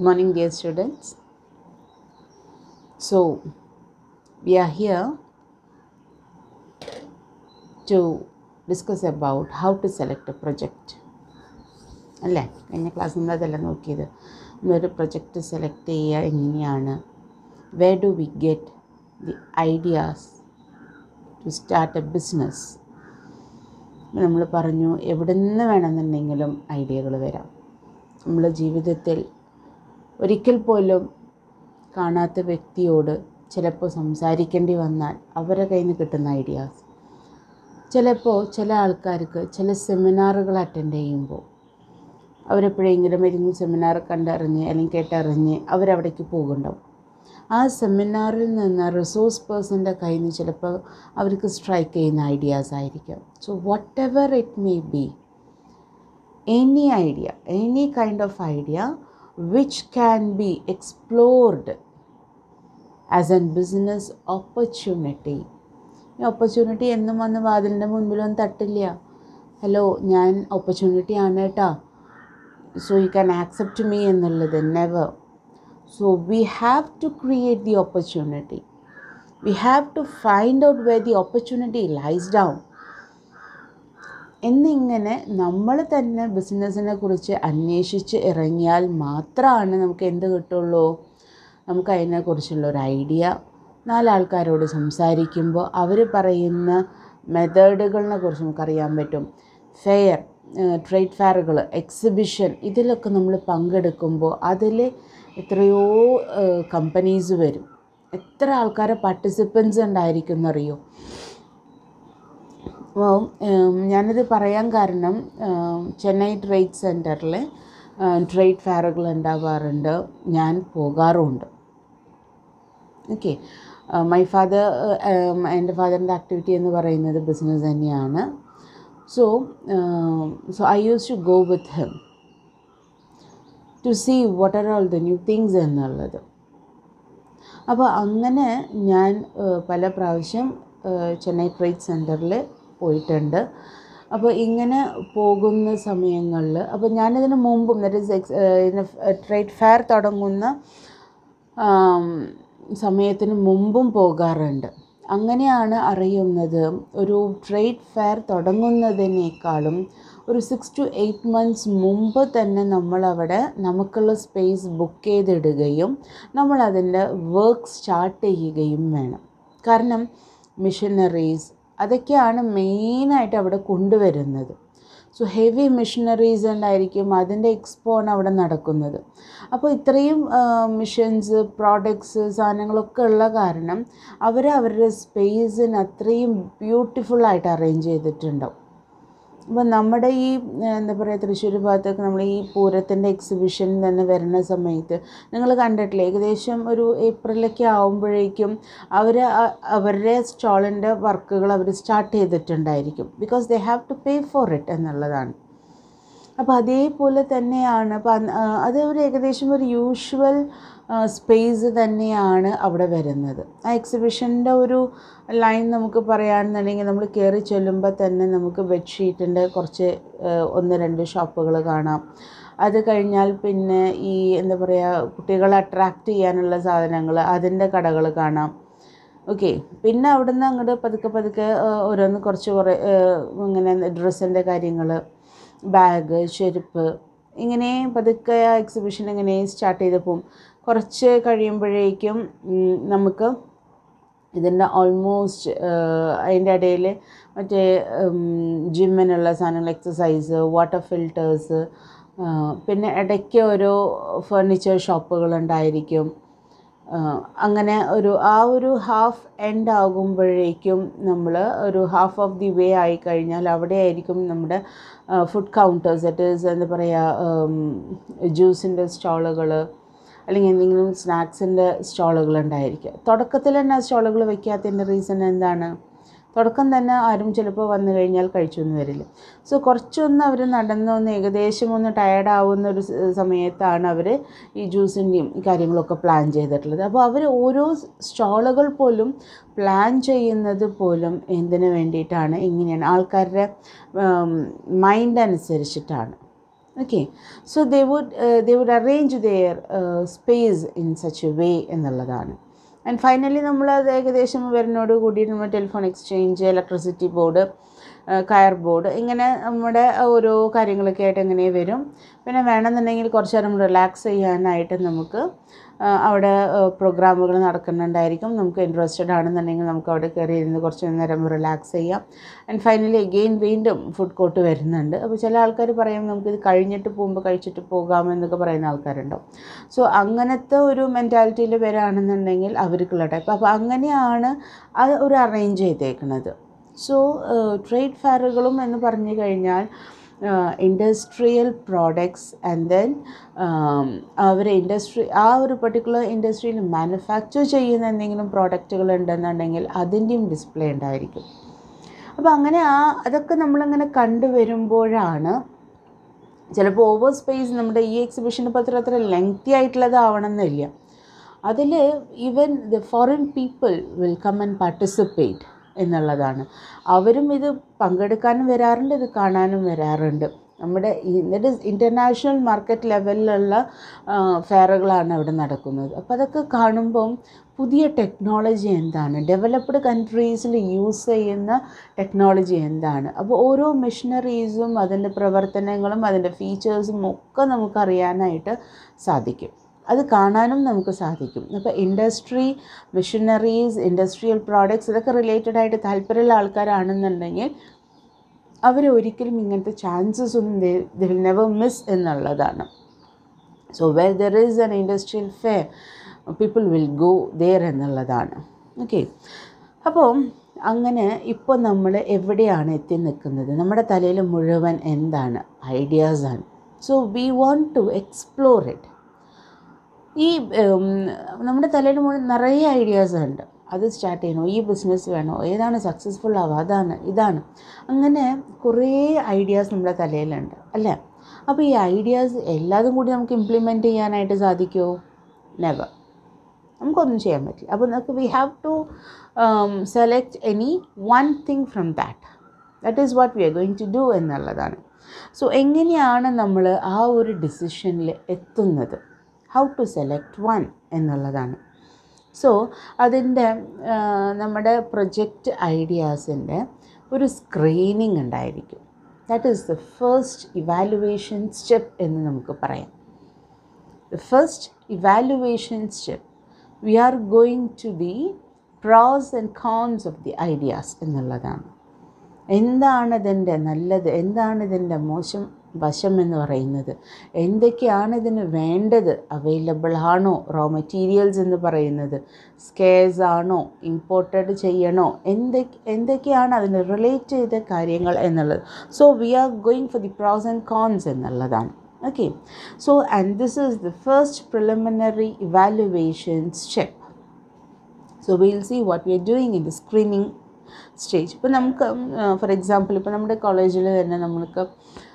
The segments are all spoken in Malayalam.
Good morning, dear students. So, we are here to discuss about how to select a project. അല്ലേ, കഴിഞ്ഞ ക്ലാസ് നമ്മൾ അതെല്ലാം നോക്കിയത്. നമ്മളൊരു പ്രൊജക്റ്റ് സെലക്ട് ചെയ്യുക എങ്ങനെയാണ്, where do we get the ideas to start a business. നമ്മൾ പറഞ്ഞു എവിടെ നിന്ന് വേണമെന്നുണ്ടെങ്കിലും ഐഡിയകൾ വരാം. നമ്മൾ ജീവിതത്തിൽ ഒരിക്കൽ പോലും കാണാത്ത വ്യക്തിയോട് ചിലപ്പോൾ സംസാരിക്കേണ്ടി വന്നാൽ അവരുടെ കയ്യിൽ നിന്ന് കിട്ടുന്ന ഐഡിയാസ്, ചിലപ്പോൾ ചില ആൾക്കാർക്ക് ചില സെമിനാറുകൾ അറ്റൻഡ് ചെയ്യുമ്പോൾ അവരെപ്പോഴെങ്കിലും ഏതെങ്കിലും സെമിനാർ കണ്ടറിഞ്ഞ് അല്ലെങ്കിൽ കേട്ടറിഞ്ഞ് അവരവിടേക്ക് പോകുന്നുണ്ടാവും. ആ സെമിനാറിൽ നിന്ന് റിസോഴ്സ് പേഴ്സൻ്റെ കയ്യിൽ നിന്ന് ചിലപ്പോൾ അവർക്ക് സ്ട്രൈക്ക് ചെയ്യുന്ന ഐഡിയാസ് ആയിരിക്കാം. So whatever it may be, any idea, any kind of idea which can be explored as a business opportunity. ഈ ഓപ്പർച്യൂണിറ്റി എന്നും വന്ന് വാതിലിൻ്റെ മുൻപിലൊന്നും തട്ടില്ല. ഹലോ, ഞാൻ ഓപ്പർച്യൂണിറ്റി ആണ് കേട്ടോ, so you can accept me എന്നുള്ളത് never. So we have to create the opportunity. We have to find out where the opportunity lies down. എന്നിങ്ങനെ നമ്മൾ തന്നെ ബിസിനസ്സിനെ കുറിച്ച് അന്വേഷിച്ച് ഇറങ്ങിയാൽ മാത്രമാണ് നമുക്ക് എന്ത് കിട്ടുള്ളൂ, നമുക്ക് അതിനെക്കുറിച്ചുള്ളൊരു ഐഡിയ. നാലാൾക്കാരോട് സംസാരിക്കുമ്പോൾ അവർ പറയുന്ന മെത്തേഡുകളെ കുറിച്ച് നമുക്കറിയാൻ പറ്റും. ഫെയർ, ട്രേഡ് ഫെയറുകൾ, എക്സിബിഷൻ, ഇതിലൊക്കെ നമ്മൾ പങ്കെടുക്കുമ്പോൾ അതിൽ എത്രയോ കമ്പനീസ് വരും. എത്ര ആൾക്കാരെ പാർട്ടിസിപ്പൻസ് ഉണ്ടായിരിക്കും എന്നറിയോ. ഞാനിത് പറയാൻ കാരണം, ചെന്നൈ ട്രേഡ് സെൻറ്ററിൽ ട്രേഡ് ഫെയറുകൾ ഉണ്ടാവാറുണ്ട്, ഞാൻ പോകാറുമുണ്ട്. ഓക്കെ, എൻ്റെ ഫാദറിൻ്റെ ആക്ടിവിറ്റി എന്ന് പറയുന്നത് ബിസിനസ് തന്നെയാണ്. So I use to go with him to see what are all the new things എന്നുള്ളത്. അപ്പോൾ അങ്ങനെ ഞാൻ പല പ്രാവശ്യം ചെന്നൈ ട്രേഡ് സെൻറ്ററിൽ പോയിട്ടുണ്ട്. അപ്പോൾ ഇങ്ങനെ പോകുന്ന സമയങ്ങളിൽ, അപ്പോൾ ഞാനിതിന് മുമ്പും, ദാറ്റ് ഈസ് ട്രേഡ് ഫെയർ തുടങ്ങുന്ന സമയത്തിന് മുമ്പും പോകാറുണ്ട്. അങ്ങനെയാണ് അറിയുന്നത്, ഒരു ട്രേഡ് ഫെയർ തുടങ്ങുന്നതിനേക്കാളും ഒരു 6 to 8 months മുമ്പ് തന്നെ നമ്മളവിടെ നമുക്കുള്ള സ്പേസ് ബുക്ക് ചെയ്തിടുകയും നമ്മളതിൻ്റെ വർക്ക് സ്റ്റാർട്ട് ചെയ്യുകയും വേണം. കാരണം മിഷനറീസ് അതൊക്കെയാണ് മെയിനായിട്ട് അവിടെ കൊണ്ടുവരുന്നത്. സോ ഹെവി മെഷീനറീസ് ഉണ്ടായിരിക്കും, അതിൻ്റെ എക്സ്പോ ആണ് അവിടെ നടക്കുന്നത്. അപ്പോൾ ഇത്രയും മിഷൻസ്, പ്രോഡക്ട്സ്, സാധനങ്ങളൊക്കെ ഉള്ള കാരണം അവരുടെ സ്പേസിന് അത്രയും ബ്യൂട്ടിഫുള്ളായിട്ട് അറേഞ്ച് ചെയ്തിട്ടുണ്ടാവും. അപ്പോൾ നമ്മുടെ ഈ എന്താ പറയുക, തൃശ്ശൂർ ഭാഗത്തൊക്കെ നമ്മൾ ഈ പൂരത്തിൻ്റെ എക്സിബിഷൻ തന്നെ വരുന്ന സമയത്ത് നിങ്ങൾ കണ്ടിട്ടില്ലേ, ഏകദേശം ഒരു ഏപ്രിലൊക്കെ ആകുമ്പോഴേക്കും അവരുടെ സ്റ്റാളിൻ്റെ വർക്കുകൾ അവർ സ്റ്റാർട്ട് ചെയ്തിട്ടുണ്ടായിരിക്കും. Because they have to pay for it എന്നുള്ളതാണ്. അപ്പോൾ അതേപോലെ തന്നെയാണ്. അപ്പം അത് ഒരു ഏകദേശം ഒരു യൂഷ്വൽ സ്പേസ് തന്നെയാണ് അവിടെ വരുന്നത്. ആ എക്സിബിഷൻ്റെ ഒരു ലൈൻ നമുക്ക് പറയുകയാണെന്നുണ്ടെങ്കിൽ, നമ്മൾ കയറി ചെല്ലുമ്പോൾ തന്നെ നമുക്ക് ബെഡ്ഷീറ്റിൻ്റെ കുറച്ച് 1-2 ഷോപ്പുകൾ കാണാം. അത് കഴിഞ്ഞാൽ പിന്നെ ഈ എന്താ പറയുക, കുട്ടികളെ അട്രാക്റ്റ് ചെയ്യാനുള്ള സാധനങ്ങൾ, അതിൻ്റെ കടകൾ കാണാം. ഓക്കെ, പിന്നെ അവിടുന്ന് അങ്ങോട്ട് പതുക്കെ ഓരോന്ന് കുറേ ഇങ്ങനെ ഡ്രസ്സിൻ്റെ കാര്യങ്ങൾ, ബാഗ്, ചെരുപ്പ്, ഇങ്ങനെ പതുക്കെ ആ എക്സിബിഷൻ ഇങ്ങനെ സ്റ്റാർട്ട് ചെയ്ത് പോകും. കുറച്ച് കഴിയുമ്പോഴേക്കും നമുക്ക് ഇതിൻ്റെ ഓൾമോസ്റ്റ് അതിൻ്റെ ഇടയിൽ മറ്റേ ജിമ്മിനുള്ള സാധനങ്ങൾ, എക്സസൈസ്, വാട്ടർ ഫിൽറ്റേഴ്സ്, പിന്നെ ഇടയ്ക്ക് ഓരോ ഫർണിച്ചർ ഷോപ്പുകളുണ്ടായിരിക്കും. അങ്ങനെ ആ ഒരു ഹാഫ് എൻഡ് ആകുമ്പോഴേക്കും നമ്മൾ ഒരു ഹാഫ് ഓഫ് ദി വേ ആയിക്കഴിഞ്ഞാൽ അവിടെ ആയിരിക്കും നമ്മുടെ ഫുഡ് കൗണ്ടേഴ്സ്, ദാറ്റ് ഈസ് എന്താ പറയുക, ജ്യൂസിൻ്റെ സ്റ്റാളുകൾ അല്ലെങ്കിൽ എന്തെങ്കിലും സ്നാക്സിൻ്റെ സ്റ്റാളുകൾ ഉണ്ടായിരിക്കുക. തുടക്കത്തിൽ തന്നെ ആ സ്റ്റാളുകൾ വയ്ക്കാത്തതിൻ്റെ റീസൺ എന്താണ്? തുടക്കം തന്നെ ആരും ചിലപ്പോൾ വന്നു കഴിഞ്ഞാൽ കഴിച്ചൊന്നും വരില്ല. സോ കുറച്ചൊന്ന് അവർ നടന്നൊന്ന് ഏകദേശം ഒന്ന് ടയേർഡാവുന്ന ഒരു സമയത്താണ് അവർ ഈ ജ്യൂസിൻ്റെയും ഈ കാര്യങ്ങളൊക്കെ പ്ലാൻ ചെയ്തിട്ടുള്ളത്. അപ്പോൾ അവർ ഓരോ സ്റ്റാളുകൾ പോലും പ്ലാൻ ചെയ്യുന്നത് പോലും എന്തിനു വേണ്ടിയിട്ടാണ്, ഇങ്ങനെയാണ് ആൾക്കാരുടെ മൈൻഡ് അനുസരിച്ചിട്ടാണ്. Okay, so they would arrange their space in such a way എന്നുള്ളതാണ്. ആൻഡ് ഫൈനലി നമ്മൾ അത് ഏകദേശം വരുന്നതോട് കൂടി നമ്മൾ ടെലിഫോൺ എക്സ്ചേഞ്ച്, ഇലക്ട്രിസിറ്റി ബോർഡ്, കയർ ബോർഡ്, ഇങ്ങനെ നമ്മുടെ ഓരോ കാര്യങ്ങളൊക്കെ ആയിട്ട് ഇങ്ങനെ വരും. പിന്നെ വേണമെന്നുണ്ടെങ്കിൽ കുറച്ച് നേരം റിലാക്സ് ചെയ്യാനായിട്ട് നമുക്ക് അവിടെ പ്രോഗ്രാമുകൾ നടക്കുന്നുണ്ടായിരിക്കും. നമുക്ക് ഇൻട്രസ്റ്റഡ് ആണെന്നുണ്ടെങ്കിൽ നമുക്ക് അവിടെ കയറി ഇരുന്ന് കുറച്ച് നേരം റിലാക്സ് ചെയ്യാം. ആൻഡ് ഫൈനലി അഗെയിൻ വീണ്ടും ഫുഡ് കോർട്ട് വരുന്നുണ്ട്. അപ്പോൾ ചില ആൾക്കാർ പറയും നമുക്കിത് കഴിഞ്ഞിട്ട് പോകുമ്പോൾ കഴിച്ചിട്ട് പോകാമെന്നൊക്കെ പറയുന്ന ആൾക്കാരുണ്ടാവും. സോ അങ്ങനത്തെ ഒരു മെൻറ്റാലിറ്റിയിൽ വരികയാണെന്നുണ്ടെങ്കിൽ അവർക്കുള്ള ടൈപ്പ്. അപ്പോൾ അങ്ങനെയാണ് അത് ഒരു അറേഞ്ച് ചെയ്തേക്കുന്നത്. സോ ട്രേഡ് ഫെയറുകളും എന്ന് പറഞ്ഞു കഴിഞ്ഞാൽ ഇൻഡസ്ട്രിയൽ പ്രോഡക്ട്സ് ആൻഡ് ദെൻ അവർ ആ ഒരു പർട്ടിക്കുലർ ഇൻഡസ്ട്രിയിൽ മാനുഫാക്ചർ ചെയ്യുന്ന എന്തെങ്കിലും പ്രോഡക്റ്റുകൾ ഉണ്ടെന്നുണ്ടെങ്കിൽ അതിൻ്റെയും ഡിസ്പ്ലേ ഉണ്ടായിരിക്കും. അപ്പോൾ അങ്ങനെ അതൊക്കെ നമ്മളിങ്ങനെ കണ്ടുവരുമ്പോഴാണ് ചിലപ്പോൾ ഓവർ സ്പേസ് നമ്മുടെ ഈ എക്സിബിഷന് പത്ര അത്ര ലെങ്തി ആയിട്ടുള്ളതാവണമെന്നില്ല. അതിൽ even the foreign people will come and participate എന്നുള്ളതാണ്. അവരും ഇത് പങ്കെടുക്കാനും വരാറുണ്ട്, ഇത് കാണാനും വരാറുണ്ട്. നമ്മുടെ ഇത് ഇൻ്റർനാഷണൽ മാർക്കറ്റ് ലെവലിലുള്ള ഫെയറുകളാണ് അവിടെ നടക്കുന്നത്. അപ്പോൾ അതൊക്കെ കാണുമ്പം പുതിയ ടെക്നോളജി എന്താണ്, ഡെവലപ്ഡ് കൺട്രീസിൽ യൂസ് ചെയ്യുന്ന ടെക്നോളജി എന്താണ്, അപ്പോൾ ഓരോ മെഷീനറീസും അതിൻ്റെ പ്രവർത്തനങ്ങളും അതിൻ്റെ ഫീച്ചേഴ്സും ഒക്കെ നമുക്കറിയാനായിട്ട് സാധിക്കും. അത് കാണാനും നമുക്ക് സാധിക്കും. അപ്പോൾ ഇൻഡസ്ട്രി, മെഷീനറീസ്, ഇൻഡസ്ട്രിയൽ പ്രോഡക്ട്സ് ഇതൊക്കെ റിലേറ്റഡ് ആയിട്ട് താല്പര്യമുള്ള ആൾക്കാരാണെന്നുണ്ടെങ്കിൽ അവർ ഒരിക്കലും ഇങ്ങനത്തെ ചാൻസസ് ഒന്നും ദേ വിൽ നെവർ മിസ് എന്നുള്ളതാണ്. So where there is an industrial fair people will go there എന്നുള്ളതാണ്. ഓക്കെ, അപ്പോൾ അങ്ങനെ ഇപ്പോൾ നമ്മൾ എവിടെയാണ് എത്തി നിൽക്കുന്നത്? നമ്മുടെ തലയിൽ മുഴുവൻ എന്താണ്? ഐഡിയാസാണ്. So we want to explore it. ഈ നമ്മുടെ തലയിൽ മുഴുവൻ നിറയെ ഐഡിയാസ് ഉണ്ട്. അത് സ്റ്റാർട്ട് ചെയ്യണോ, ഈ ബിസിനസ് വേണോ, ഏതാണ് സക്സസ്ഫുൾ ആവുക, അതാണ് ഇതാണ്, അങ്ങനെ കുറേ ഐഡിയാസ് നമ്മുടെ തലയിലുണ്ട് അല്ലേ? അപ്പോൾ ഈ ഐഡിയാസ് എല്ലാതും കൂടി നമുക്ക് ഇംപ്ലിമെൻറ്റ് ചെയ്യാനായിട്ട് സാധിക്കുമോ? നെവർ. നമുക്കൊന്നും ചെയ്യാൻ പറ്റില്ല. അപ്പോൾ നമുക്ക് we have to select any one thing from that is what we are going to do എന്നുള്ളതാണ്. സോ എങ്ങനെയാണ് നമ്മൾ ആ ഒരു ഡിസിഷനിൽ എത്തുന്നത്? ഹൗ ടു സെലക്ട് വൺ എന്നുള്ളതാണ്. സോ അതിൻ്റെ നമ്മുടെ പ്രൊജക്റ്റ് ഐഡിയാസിൻ്റെ ഒരു സ്ക്രീനിങ് ഉണ്ടായിരിക്കും. That is the first evaluation step എന്ന് നമുക്ക് പറയാം. The first evaluation step we are going to the pros and cons of the ideas എന്നുള്ളതാണ്. എന്താണ് ഇതിൻ്റെ നല്ലത്, എന്താണ് ഇതിൻ്റെ മോശം വശം എന്ന് പറയുന്നത്, എന്തൊക്കെയാണ് ഇതിന് വേണ്ടത്, അവൈലബിൾ ആണോ, റോ മെറ്റീരിയൽസ് എന്ന് പറയുന്നത് സ്കേഴ്സ് ആണോ, ഇമ്പോർട്ടഡ് ചെയ്യണോ, എന്തൊക്കെയാണ് അതിന് റിലേറ്റ് ചെയ്ത കാര്യങ്ങൾ എന്നുള്ളത്. So we are going for the pros and cons എന്നുള്ളതാണ്. Okay, so and this is the first preliminary evaluation step. So will see what we are doing in the screening stage. ഇപ്പോൾ നമുക്ക് ഫോർ എക്സാമ്പിൾ ഇപ്പോൾ നമ്മുടെ കോളേജിൽ തന്നെ നമ്മൾക്ക്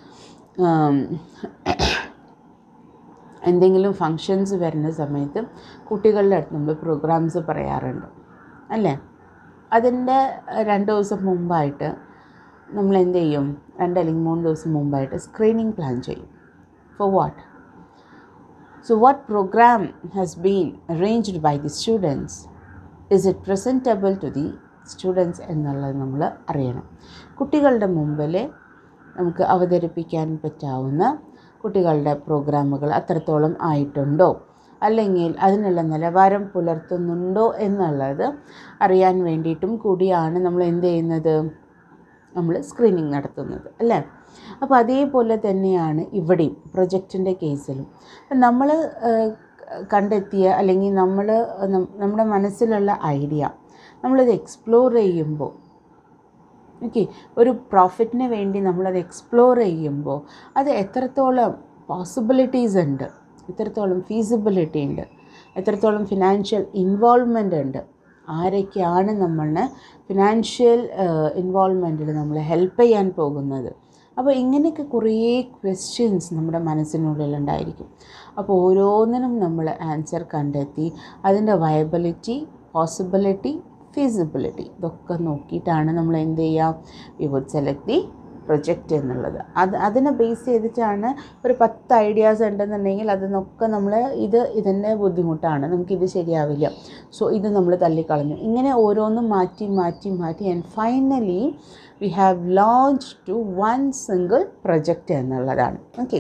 എന്തെങ്കിലും ഫങ്ഷൻസ് വരുന്ന സമയത്ത് കുട്ടികളുടെ അടുത്ത് നമ്മൾ പ്രോഗ്രാംസ് പറയാറുണ്ട് അല്ലേ? അതിൻ്റെ 2 ദിവസം മുമ്പായിട്ട് നമ്മൾ എന്ത് ചെയ്യും? 2 അല്ലെങ്കിൽ 3 ദിവസം മുമ്പായിട്ട് സ്ക്രീനിങ് പ്ലാൻ ചെയ്യും. For what? So what program has been arranged by the students, is it presentable to the students എന്നുള്ളത് നമ്മൾ അറിയണം. കുട്ടികളുടെ മുമ്പിൽ നമുക്ക് അവതരിപ്പിക്കാൻ പറ്റാവുന്ന കുട്ടികളുടെ പ്രോഗ്രാമുകൾ അത്രത്തോളം ആയിട്ടുണ്ടോ, അല്ലെങ്കിൽ അതിനുള്ള നിലവാരം പുലർത്തുന്നുണ്ടോ എന്നുള്ളത് അറിയാൻ വേണ്ടിയിട്ടും കൂടിയാണ് നമ്മൾ എന്ത് ചെയ്യുന്നത്? നമ്മൾ സ്ക്രീനിങ് നടത്തുന്നത് അല്ലേ? അപ്പോൾ അതേപോലെ തന്നെയാണ് ഇവിടെയും പ്രൊജക്റ്റിൻ്റെ കേസിലും. നമ്മൾ കണ്ടെത്തിയ അല്ലെങ്കിൽ നമ്മുടെ മനസ്സിലുള്ള ഐഡിയ നമ്മളത് എക്സ്പ്ലോർ ചെയ്യുമ്പോൾ, ഓക്കെ, ഒരു പ്രോഫിറ്റിന് വേണ്ടി നമ്മളത് എക്സ്പ്ലോർ ചെയ്യുമ്പോൾ അത് എത്രത്തോളം പോസിബിലിറ്റീസ് ഉണ്ട്, എത്രത്തോളം ഫീസിബിലിറ്റി ഉണ്ട്, എത്രത്തോളം ഫിനാൻഷ്യൽ ഇൻവോൾവ്മെൻ്റ് ഉണ്ട്, ആരൊക്കെയാണ് നമ്മളെ ഫിനാൻഷ്യൽ ഇൻവോൾവ്മെൻറ്റിൽ നമ്മളെ ഹെൽപ്പ് ചെയ്യാൻ പോകുന്നത്. അപ്പോൾ ഇങ്ങനെയൊക്കെ കുറേ ക്വസ്റ്റ്യൻസ് നമ്മുടെ മനസ്സിനുള്ളിലുണ്ടായിരിക്കും. അപ്പോൾ ഓരോന്നിനും നമ്മൾ ആൻസർ കണ്ടെത്തി അതിൻ്റെ വയബിലിറ്റി, പോസിബിലിറ്റി, ഫീസിബിലിറ്റി ഇതൊക്കെ നോക്കിയിട്ടാണ് നമ്മൾ എന്ത് ചെയ്യുക? We would select the project എന്നുള്ളത്. അതിനെ ബേസ് ചെയ്തിട്ടാണ് ഒരു 10 ഐഡിയാസ് ഉണ്ടെന്നുണ്ടെങ്കിൽ അതിനൊക്കെ നമ്മൾ ഇതിൻ്റെ ബുദ്ധിമുട്ടാണ്, നമുക്കിത് ശരിയാവില്ല, സോ ഇത് നമ്മൾ തള്ളിക്കളഞ്ഞു, ഇങ്ങനെ ഓരോന്നും മാറ്റി and finally we have launch to one single project എന്നുള്ളതാണ്. Okay,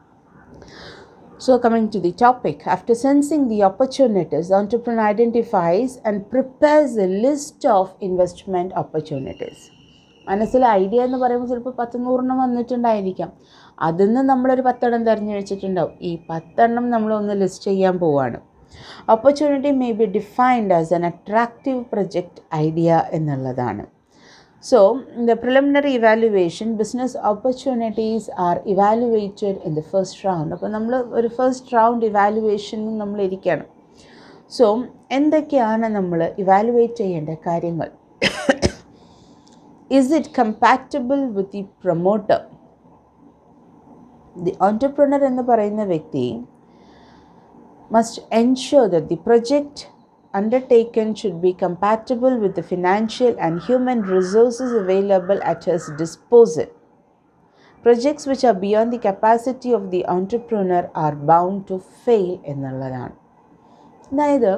so coming to the topic, after sensing the opportunities, the entrepreneur identifies and prepares a list of investment opportunities. മനസ്സിൽ ഐഡിയ എന്ന് പറയുമ്പോൾ ചിലപ്പോൾ 10-100 വന്നിട്ടുണ്ടായിരിക്കാം, അതിൽ നിന്ന് നമ്മളൊരു 10 തിരഞ്ഞു വെച്ചിട്ടുണ്ടാവും. ഈ 10 നമ്മളൊന്ന് ലിസ്റ്റ് ചെയ്യാൻ പോവുകയാണ്. Opportunity may be defined as an attractive project idea എന്നുള്ളതാണ്. So, in the preliminary evaluation, business opportunities are evaluated in the first round. അപ്പോൾ നമ്മൾ ഒരു ഫസ്റ്റ് റൗണ്ട് ഇവാലുവേഷനും നമ്മൾ ഇരിക്കണം. സോ എന്തൊക്കെയാണ് നമ്മൾ ഇവാലുവേറ്റ് ചെയ്യേണ്ട കാര്യങ്ങൾ? Is it compatible with the promoter? The entrepreneur എന്ന് പറയുന്ന വ്യക്തി must ensure that the project undertaken should be compatible with the financial and human resources available at his disposal. Projects which are beyond the capacity of the entrepreneur are bound to fail എന്നുള്ളതാണ്. അതായത്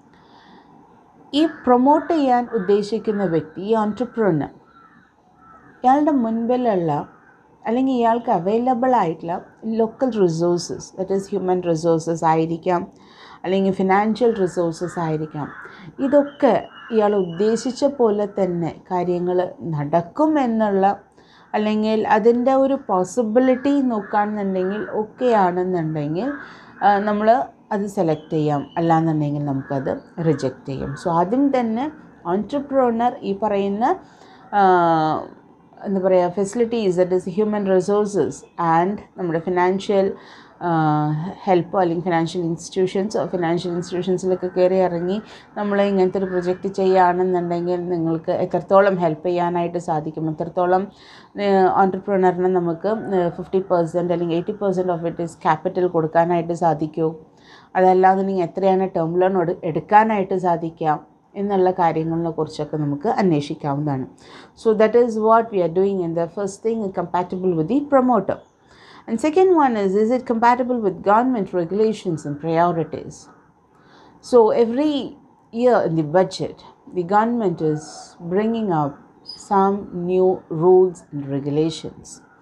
ഈ പ്രൊമോട്ട് ചെയ്യാൻ ഉദ്ദേശിക്കുന്ന വ്യക്തി, ഈ ഓൺട്രപ്രനർ, ഇയാളുടെ മുൻപിലുള്ള അല്ലെങ്കിൽ ഇയാൾക്ക് അവൈലബിൾ ആയിട്ടുള്ള local resources, that is human resources ആയിരിക്കാം, അല്ലെങ്കിൽ ഫിനാൻഷ്യൽ റിസോഴ്സസ് ആയിരിക്കാം, ഇതൊക്കെ ഇയാൾ ഉദ്ദേശിച്ച പോലെ തന്നെ കാര്യങ്ങൾ നടക്കുമെന്നുള്ള, അല്ലെങ്കിൽ അതിൻ്റെ ഒരു പോസിബിലിറ്റി നോക്കുകയാണെന്നുണ്ടെങ്കിൽ ഒക്കെയാണെന്നുണ്ടെങ്കിൽ നമ്മൾ അത് സെലക്ട് ചെയ്യാം, അല്ലാന്നുണ്ടെങ്കിൽ നമുക്കത് റിജക്റ്റ് ചെയ്യാം. സോ ആദ്യം തന്നെ ഓൺട്രപ്രനർ ഈ പറയുന്ന എന്താ പറയുക facilities, that is human resources and നമ്മുടെ ഫിനാൻഷ്യൽ ഹെൽപ്പോ അല്ലെങ്കിൽ ഫിനാൻഷ്യൽ ഇൻസ്റ്റിറ്റ്യൂഷൻസിലൊക്കെ കയറി ഇറങ്ങി നമ്മൾ ഇങ്ങനത്തെ ഒരു പ്രൊജക്റ്റ് ചെയ്യുകയാണെന്നുണ്ടെങ്കിൽ നിങ്ങൾക്ക് എത്രത്തോളം ഹെൽപ്പ് ചെയ്യാനായിട്ട് സാധിക്കും, എത്രത്തോളം ഓൺട്രപ്രനറിന് നമുക്ക് 50% അല്ലെങ്കിൽ 80% ഓഫ് ഇറ്റ് ഈസ് ക്യാപിറ്റൽ കൊടുക്കാനായിട്ട് സാധിക്കുമോ, അതല്ലാന്നുണ്ടെങ്കിൽ എത്രയാണ് ടേം ലോൺ എടുക്കാനായിട്ട് സാധിക്കാം എന്നുള്ള കാര്യങ്ങളെ കുറിച്ചൊക്കെ നമുക്ക് അന്വേഷിക്കാവുന്നതാണ്. So that is what we are doing in the first thing, compatible with the promoter. And second one is it compatible with government regulations and priorities? So every year in the budget, the government is bringing up some new rules and regulations.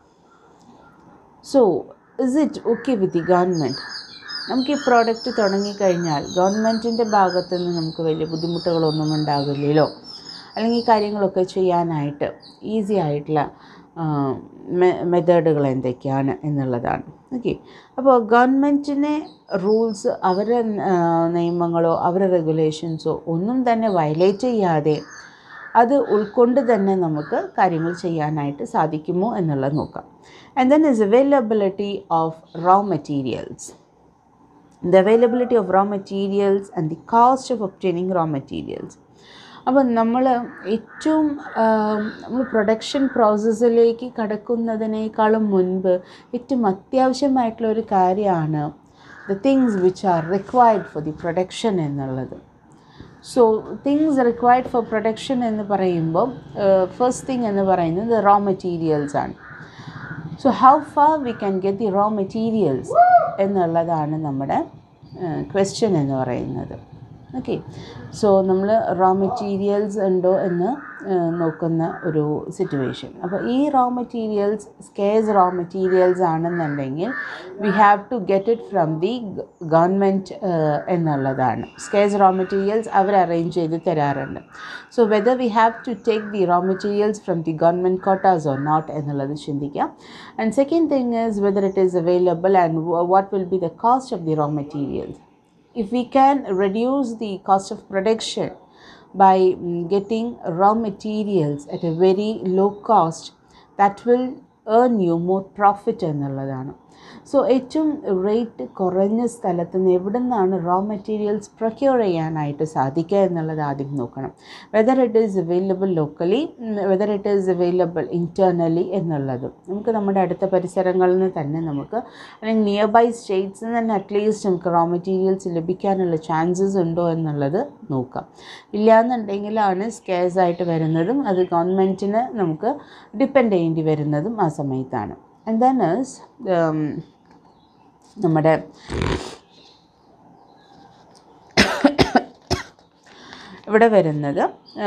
So is it okay with the government? നമുക്ക് ഈ പ്രോഡക്റ്റ് തുടങ്ങിക്കഴിഞ്ഞാൽ ഗവൺമെൻറ്റിൻ്റെ ഭാഗത്തു നിന്ന് നമുക്ക് വലിയ ബുദ്ധിമുട്ടുകളൊന്നും ഉണ്ടാകില്ലല്ലോ, അല്ലെങ്കിൽ ഈ കാര്യങ്ങളൊക്കെ ചെയ്യാനായിട്ട് ഈസി ആയിട്ടുള്ള മെത്തേഡുകൾ എന്തൊക്കെയാണ് എന്നുള്ളതാണ്. ഓക്കെ, അപ്പോൾ ഗവൺമെൻറ്റിനെ റൂൾസ്, അവരുടെ നിയമങ്ങളോ അവരുടെ റെഗുലേഷൻസോ ഒന്നും തന്നെ വയലേറ്റ് ചെയ്യാതെ അത് ഉൾക്കൊണ്ട് തന്നെ നമുക്ക് കാര്യങ്ങൾ ചെയ്യാനായിട്ട് സാധിക്കുമോ എന്നുള്ളത് നോക്കാം. And then is availability of raw materials. The availability of raw materials and the cost of obtaining raw materials. അപ്പം നമ്മൾ പ്രൊഡക്ഷൻ പ്രോസസ്സിലേക്ക് കടക്കുന്നതിനേക്കാളും മുൻപ് ഏറ്റവും അത്യാവശ്യമായിട്ടുള്ള ഒരു കാര്യമാണ് the things which are required for the production എന്നുള്ളത്. So things required for production എന്ന് പറയുമ്പോൾ ഫസ്റ്റ് തിങ് എന്ന് പറയുന്നത് റോ മെറ്റീരിയൽസ് ആണ്. So how far we can get the raw materials എന്നുള്ളതാണ് നമ്മുടെ ക്വസ്റ്റ്യൻ എന്ന് പറയുന്നത്. ഓക്കെ, സോ നമ്മൾ റോ മെറ്റീരിയൽസ് ഉണ്ടോ എന്ന് നോക്കുന്ന ഒരു സിറ്റുവേഷൻ. അപ്പോൾ ഈ raw materials scarce raw materials ആണെന്നുണ്ടെങ്കിൽ we have to get it from the government എന്നുള്ളതാണ്. സ്കേഴ്സ് റോ മെറ്റീരിയൽസ് അവർ അറേഞ്ച് ചെയ്ത് തരാറുണ്ട്. So whether we have to take the raw materials from the government quotas or not എന്നുള്ളത് ചിന്തിക്കാം. And second thing is whether it is available and what will be the cost of the raw materials. If we can reduce the cost of production by getting raw materials at a very low cost, that will earn you more profit എന്നുള്ളതാണ്. സോ ഏറ്റവും റേറ്റ് കുറഞ്ഞ സ്ഥലത്ത് നിന്ന് എവിടെ നിന്നാണ് റോ മെറ്റീരിയൽസ് പ്രൊക്യൂർ ചെയ്യാനായിട്ട് സാധിക്കുക എന്നുള്ളത് ആദ്യം നോക്കണം. Whether it is available locally, whether it is available internally എന്നുള്ളതും നമുക്ക് നമ്മുടെ അടുത്ത പരിസരങ്ങളിൽ നിന്ന് തന്നെ നമുക്ക് അല്ലെങ്കിൽ നിയർ ബൈ സ്റ്റേറ്റ്സിൽ നിന്ന് തന്നെ അറ്റ്ലീസ്റ്റ് നമുക്ക് റോ മെറ്റീരിയൽസ് ലഭിക്കാനുള്ള ചാൻസസ് ഉണ്ടോ എന്നുള്ളത് നോക്കാം. ഇല്ലയെന്നുണ്ടെങ്കിലാണ് സ്കേഴ്സായിട്ട് വരുന്നതും അത് ഗവൺമെൻറ്റിന് നമുക്ക് ഡിപ്പെൻഡ് ചെയ്യേണ്ടി വരുന്നതും ആ സമയത്താണ്. ആൻഡ് ദെൻ ഈസ് നമ്മുടെ ഇവിടെ വരുന്നത്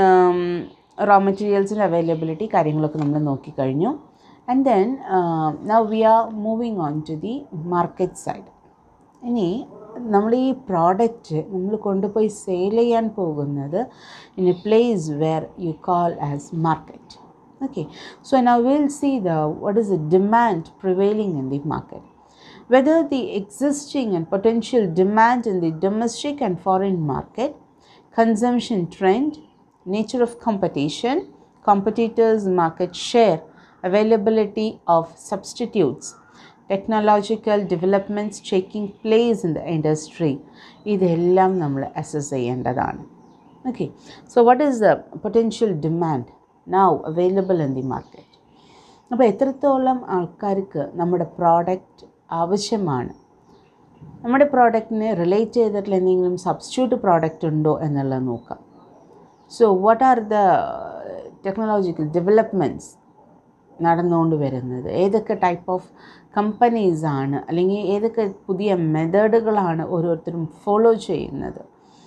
റോ മെറ്റീരിയൽസിൻ്റെ അവൈലബിലിറ്റി കാര്യങ്ങളൊക്കെ നമ്മൾ നോക്കിക്കഴിഞ്ഞു. And then now we are moving on to the market side. ഇനി നമ്മൾ ഈ പ്രോഡക്റ്റ് നമ്മൾ കൊണ്ടുപോയി സെയിൽ ചെയ്യാൻ പോകുന്നത് in a place where you call as market. Okay, so now we'll see what is the demand prevailing in the market, whether the existing and potential demand in the domestic and foreign market, consumption trend, nature of competition, competitors' market share, availability of substitutes, technological developments taking place in the industry. ഇതെല്ലാം നമ്മൾ അസസ് ചെയ്യേണ്ടതാണ്. Okay, so what is the potential demand now available in the market? അപ്പോൾ എത്രത്തോളം ആൾക്കാർക്ക് നമ്മുടെ പ്രോഡക്റ്റ് ആവശ്യമാണ്, നമ്മുടെ പ്രോഡക്റ്റിനെ റിലേറ്റ് ചെയ്തിട്ടുള്ള എന്തെങ്കിലും സബ്സ്റ്റിറ്റ്യൂട്ട് പ്രോഡക്റ്റ് ഉണ്ടോ എന്നുള്ളത് നോക്കാം. So what are the technological developments നടന്നുകൊണ്ട് വരുന്നത്, ഏതൊക്കെ ടൈപ്പ് ഓഫ് കമ്പനീസാണ് അല്ലെങ്കിൽ ഏതൊക്കെ പുതിയ മെത്തേഡുകളാണ് ഓരോരുത്തരും ഫോളോ ചെയ്യുന്നത്.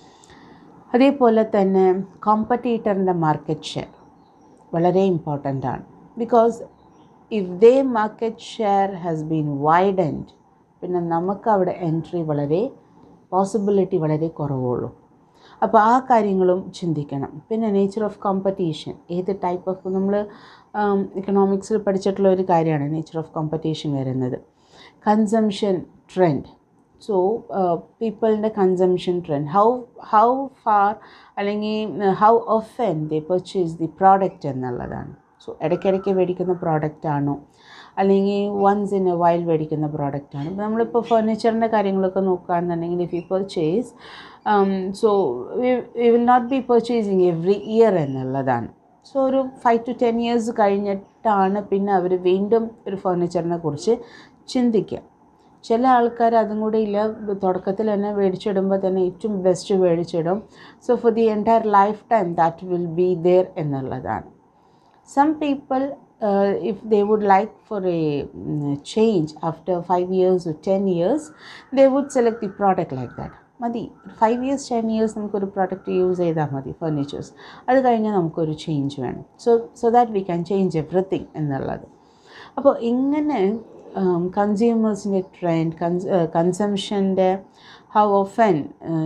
അതേപോലെ തന്നെ കോമ്പറ്റീറ്ററിൻ്റെ മാർക്കറ്റ് ഷെയർ വളരെ ഇമ്പോർട്ടൻ്റ് ആണ്. Because if they market share has been widened പിന്നെ നമുക്ക് അവിടെ എൻട്രി വളരെ പോസിബിലിറ്റി വളരെ കുറവുള്ളൂ. അപ്പോൾ ആ കാര്യങ്ങളും ചിന്തിക്കണം. പിന്നെ നേച്ചർ ഓഫ് കോമ്പറ്റീഷൻ, ഏത് ടൈപ്പ് ഓഫ് നമ്മൾ ഇക്കണോമിക്സിൽ പഠിച്ചിട്ടുള്ള ഒരു കാര്യമാണ് നേച്ചർ ഓഫ് കോമ്പറ്റീഷൻ വരുന്നത്. കൺസംഷൻ ട്രെൻഡ്, സോ പീപ്പിളിൻ്റെ കൺസംഷൻ ട്രെൻഡ്, ഹൗ ഫാർ അല്ലെങ്കിൽ how often they purchase the product എന്നുള്ളതാണ്. സോ ഇടയ്ക്കിടയ്ക്ക് മേടിക്കുന്ന പ്രോഡക്റ്റാണോ അല്ലെങ്കിൽ വൺസ് ഇൻ എ വൈൽ മേടിക്കുന്ന പ്രോഡക്റ്റാണ്. ഇപ്പോൾ നമ്മളിപ്പോൾ ഫർണിച്ചറിൻ്റെ കാര്യങ്ങളൊക്കെ നോക്കുകയാണെന്നുണ്ടെങ്കിൽ if you purchase so we will not be purchasing every year എന്നുള്ളതാണ്. സോ ഒരു 5 to 10 years കഴിഞ്ഞിട്ടാണ് പിന്നെ അവർ വീണ്ടും ഒരു ഫർണിച്ചറിനെ കുറിച്ച് ചിന്തിക്കുക. ചില ആൾക്കാർ അതും കൂടെ ഇല്ല, തുടക്കത്തിൽ തന്നെ മേടിച്ചിടുമ്പോൾ തന്നെ ഏറ്റവും ബെസ്റ്റ് മേടിച്ചിടും. So for the entire lifetime that will be there എന്നുള്ളതാണ്. Some people if they would like for a change after 5 years or 10 years, they would select the product like that. മതി 5 years 10 years നമുക്കൊരു പ്രോഡക്റ്റ് യൂസ് ചെയ്താൽ മതി ഫർണിച്ചേഴ്സ്. അത് കഴിഞ്ഞാൽ നമുക്കൊരു ചേഞ്ച് വേണം. So that we can change everything എന്നുള്ളത്. അപ്പോൾ ഇങ്ങനെ കൺസ്യൂമേഴ്സിൻ്റെ ട്രെൻഡ്, കൺസംഷൻ്റെ how often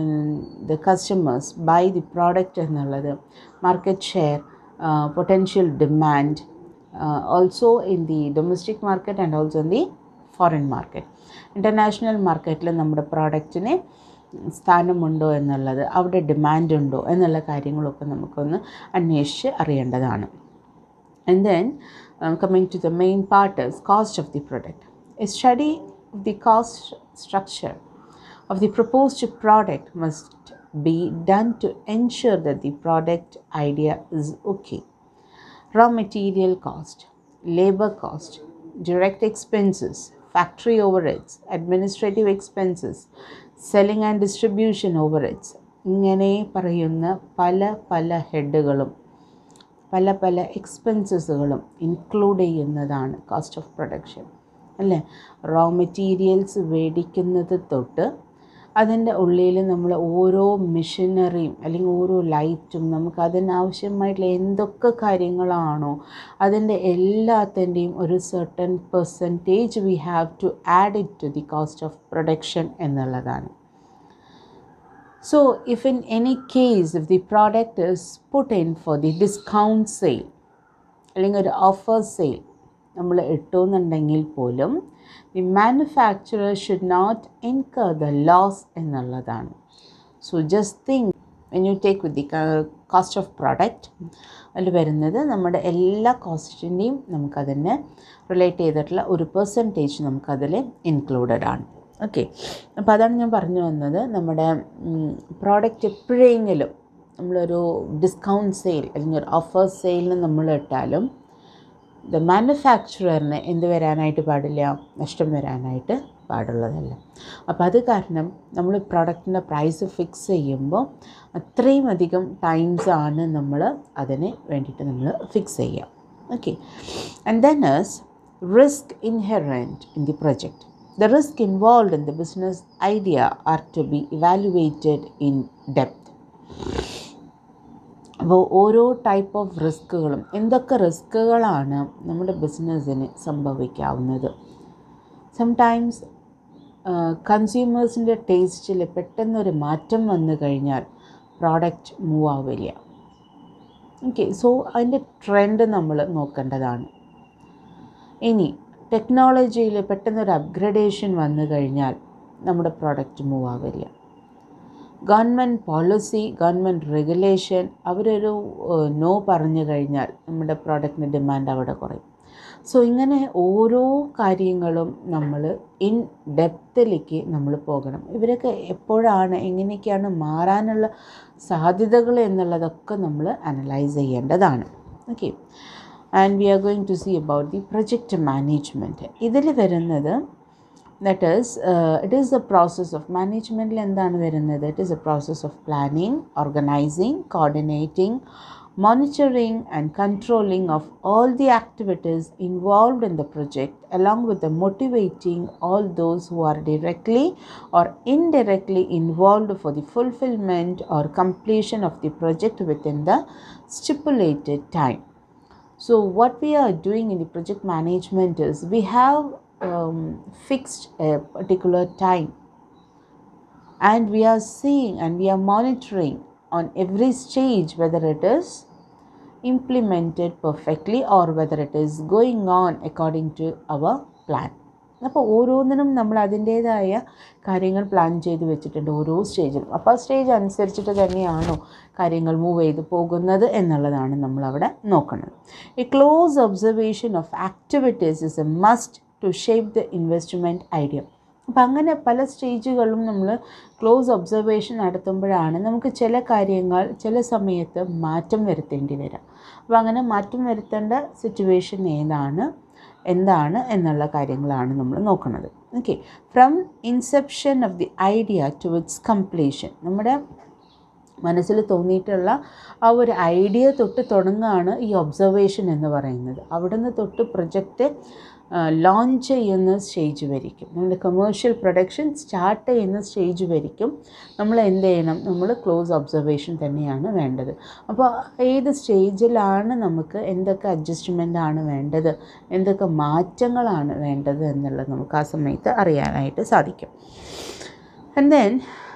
the customers buy the product എന്നുള്ളത്, market share, potential demand also in the domestic market and also in the foreign market. International marketൽ നമ്മുടെ പ്രോഡക്റ്റിന് സ്ഥാനമുണ്ടോ എന്നുള്ളത്, അവിടെ ഡിമാൻഡ് ഉണ്ടോ എന്നുള്ള കാര്യങ്ങളൊക്കെ നമുക്കൊന്ന് അന്വേഷിച്ച് അറിയേണ്ടതാണ്. And then coming to the main part is cost of the product. A study of the cost structure of the proposed product must be done to ensure that the product idea is okay. Raw material cost, labor cost, direct expenses, factory overheads, administrative expenses, selling and distribution overheads, ഇങ്ങനെ പറയുന്ന പല ഹെഡുകളും പല എക്സ്പെൻസസുകളും ഇൻക്ലൂഡ് ചെയ്യുന്നതാണ് കോസ്റ്റ് ഓഫ് പ്രൊഡക്ഷൻ അല്ലേ. റോ മെറ്റീരിയൽസ് മേടിക്കുന്നത് തൊട്ട് അതിൻ്റെ ഉള്ളിൽ നമ്മൾ ഓരോ മെഷീനറിയും അല്ലെങ്കിൽ ഓരോ ലൈറ്റും നമുക്ക് അതിനാവശ്യമായിട്ടുള്ള എന്തൊക്കെ കാര്യങ്ങളാണോ അതിൻ്റെ എല്ലാത്തിൻ്റെയും ഒരു certain percentage we have to add it to the cost of production എന്നുള്ളതാണ്. So if in any case if the product is put in for the discount sale അല്ലെങ്കിൽ ഒരു ഓഫർ സെയിൽ നമ്മൾ ഇട്ടുന്നുണ്ടെങ്കിൽ പോലും the manufacturer should not incur the loss എന്നുള്ളതാണ്. So just think when you take with the cost of product അതിൽ വരുന്നത് നമ്മുടെ എല്ലാ കോസ്റ്റിൻ്റെയും നമുക്കതിനെ റിലേറ്റ് ചെയ്തിട്ടുള്ള ഒരു പെർസെൻറ്റേജ് നമുക്കതിൽ ഇൻക്ലൂഡഡ് ആണ്. ഓക്കെ, അപ്പോൾ അതാണ് ഞാൻ പറഞ്ഞു വന്നത്. നമ്മുടെ പ്രോഡക്റ്റ് എപ്പോഴെങ്കിലും നമ്മളൊരു ഡിസ്കൗണ്ട് സെയിൽ അല്ലെങ്കിൽ ഒരു ഓഫർ സെയിലിന് നമ്മൾ ഇട്ടാലും ദ മാനുഫാക്ചററിന് എന്ത് വരാനായിട്ട് പാടില്ല, നഷ്ടം വരാനായിട്ട് പാടുള്ളതല്ല. അപ്പോൾ അത് കാരണം നമ്മൾ പ്രോഡക്റ്റിൻ്റെ പ്രൈസ് ഫിക്സ് ചെയ്യുമ്പോൾ അത്രയും അധികം ടൈംസ് ആണ് നമ്മൾ അതിന് വേണ്ടിയിട്ട് നമ്മൾ ഫിക്സ് ചെയ്യുക. Okay, and then is risk inherent in the project. The risk involved in the business idea are to be evaluated in depth. അപ്പോൾ ഓരോ ടൈപ്പ് ഓഫ് റിസ്ക്കുകളും, എന്തൊക്കെ റിസ്ക്കുകളാണ് നമ്മുടെ ബിസിനസ്സിന് സംഭവിക്കാവുന്നത്. സംടൈംസ് കൺസ്യൂമേഴ്സിൻ്റെ ടേസ്റ്റിൽ പെട്ടെന്നൊരു മാറ്റം വന്നു കഴിഞ്ഞാൽ പ്രോഡക്റ്റ് മൂവ് ആവില്ല. ഓക്കെ, സോ അതിൻ്റെ ട്രെൻഡ് നമ്മൾ നോക്കേണ്ടതാണ്. ഇനി ടെക്നോളജിയിൽ പെട്ടെന്നൊരു അപ്ഗ്രഡേഷൻ വന്നു കഴിഞ്ഞാൽ നമ്മുടെ പ്രോഡക്റ്റ് മൂവ് ആവില്ല. ഗവൺമെൻറ് പോളിസി, ഗവൺമെൻറ് റെഗുലേഷൻ അവരൊരു നോ പറഞ്ഞു കഴിഞ്ഞാൽ നമ്മുടെ പ്രോഡക്റ്റിൻ്റെ ഡിമാൻഡ് അവിടെ കുറയും. സോ ഇങ്ങനെ ഓരോ കാര്യങ്ങളും നമ്മൾ ഇൻ ഡെപ്തിലേക്ക് നമ്മൾ പോകണം. ഇവരൊക്കെ എപ്പോഴാണ്, എങ്ങനെയൊക്കെയാണ് മാറാനുള്ള സാധ്യതകൾ എന്നുള്ളതൊക്കെ നമ്മൾ അനലൈസ് ചെയ്യേണ്ടതാണ്. Okay, and we are going to see about the project management. ഇതിൽ വരുന്നത് that is it is a process of management. എന്താണ് വരുന്നത്? It is a process of planning, organizing, coordinating, monitoring and controlling of all the activities involved in the project, along with the motivating all those who are directly or indirectly involved for the fulfillment or completion of the project within the stipulated time. So what we are doing in the project management is we have fixed a particular time, and we are seeing and we are monitoring on every stage whether it is implemented perfectly or whether it is going on according to our plan. അപ്പോൾ ഓരോന്നിനും നമ്മൾ അതിൻ്റേതായ കാര്യങ്ങൾ പ്ലാൻ ചെയ്ത് വെച്ചിട്ടുണ്ട് ഓരോ സ്റ്റേജിലും. അപ്പോൾ ആ സ്റ്റേജ് അനുസരിച്ചിട്ട് തന്നെയാണോ കാര്യങ്ങൾ മൂവ് ചെയ്ത് പോകുന്നത് എന്നുള്ളതാണ് നമ്മളവിടെ നോക്കുന്നത്. A close observation of activities is a must to shape the investment idea. അപ്പം അങ്ങനെ പല സ്റ്റേജുകളിലും നമ്മൾ ക്ലോസ് ഒബ്സർവേഷൻ നടത്തുമ്പോഴാണ് നമുക്ക് ചില കാര്യങ്ങൾ ചില സമയത്ത് മാറ്റം വരുത്തേണ്ടി വരാം. അപ്പോൾ അങ്ങനെ മാറ്റം വരുത്തേണ്ട സിറ്റുവേഷൻ എന്താണ് എന്നുള്ള കാര്യങ്ങളാണ് നമ്മൾ നോക്കുന്നത്. Okay, from inception of the idea to its completion. നമ്മുടെ മനസ്സിൽ തോന്നിയിട്ടുള്ള ആ ഒരു ഐഡിയ തൊട്ട് തുടങ്ങുകയാണ് ഈ ഒബ്സർവേഷൻ എന്ന് പറയുന്നത്. അവിടുന്ന് തൊട്ട് പ്രൊജക്റ്റ് ലോഞ്ച് ചെയ്യുന്ന സ്റ്റേജ് വരിക്കും, നമ്മുടെ കമേഴ്ഷ്യൽ പ്രൊഡക്ഷൻ സ്റ്റാർട്ട് ചെയ്യുന്ന സ്റ്റേജ് വരിക്കും നമ്മൾ എന്ത് ചെയ്യണം, നമ്മൾ ക്ലോസ് ഒബ്സർവേഷൻ തന്നെയാണ് വേണ്ടത്. അപ്പോൾ ഏത് സ്റ്റേജിലാണ് നമുക്ക് എന്തൊക്കെ അഡ്ജസ്റ്റ്മെൻ്റ് ആണ് വേണ്ടത്, എന്തൊക്കെ മാറ്റങ്ങളാണ് വേണ്ടത് എന്നുള്ളത് നമുക്ക് ആ സമയത്ത് അറിയാനായിട്ട് സാധിക്കും. ആൻഡ് ദെൻ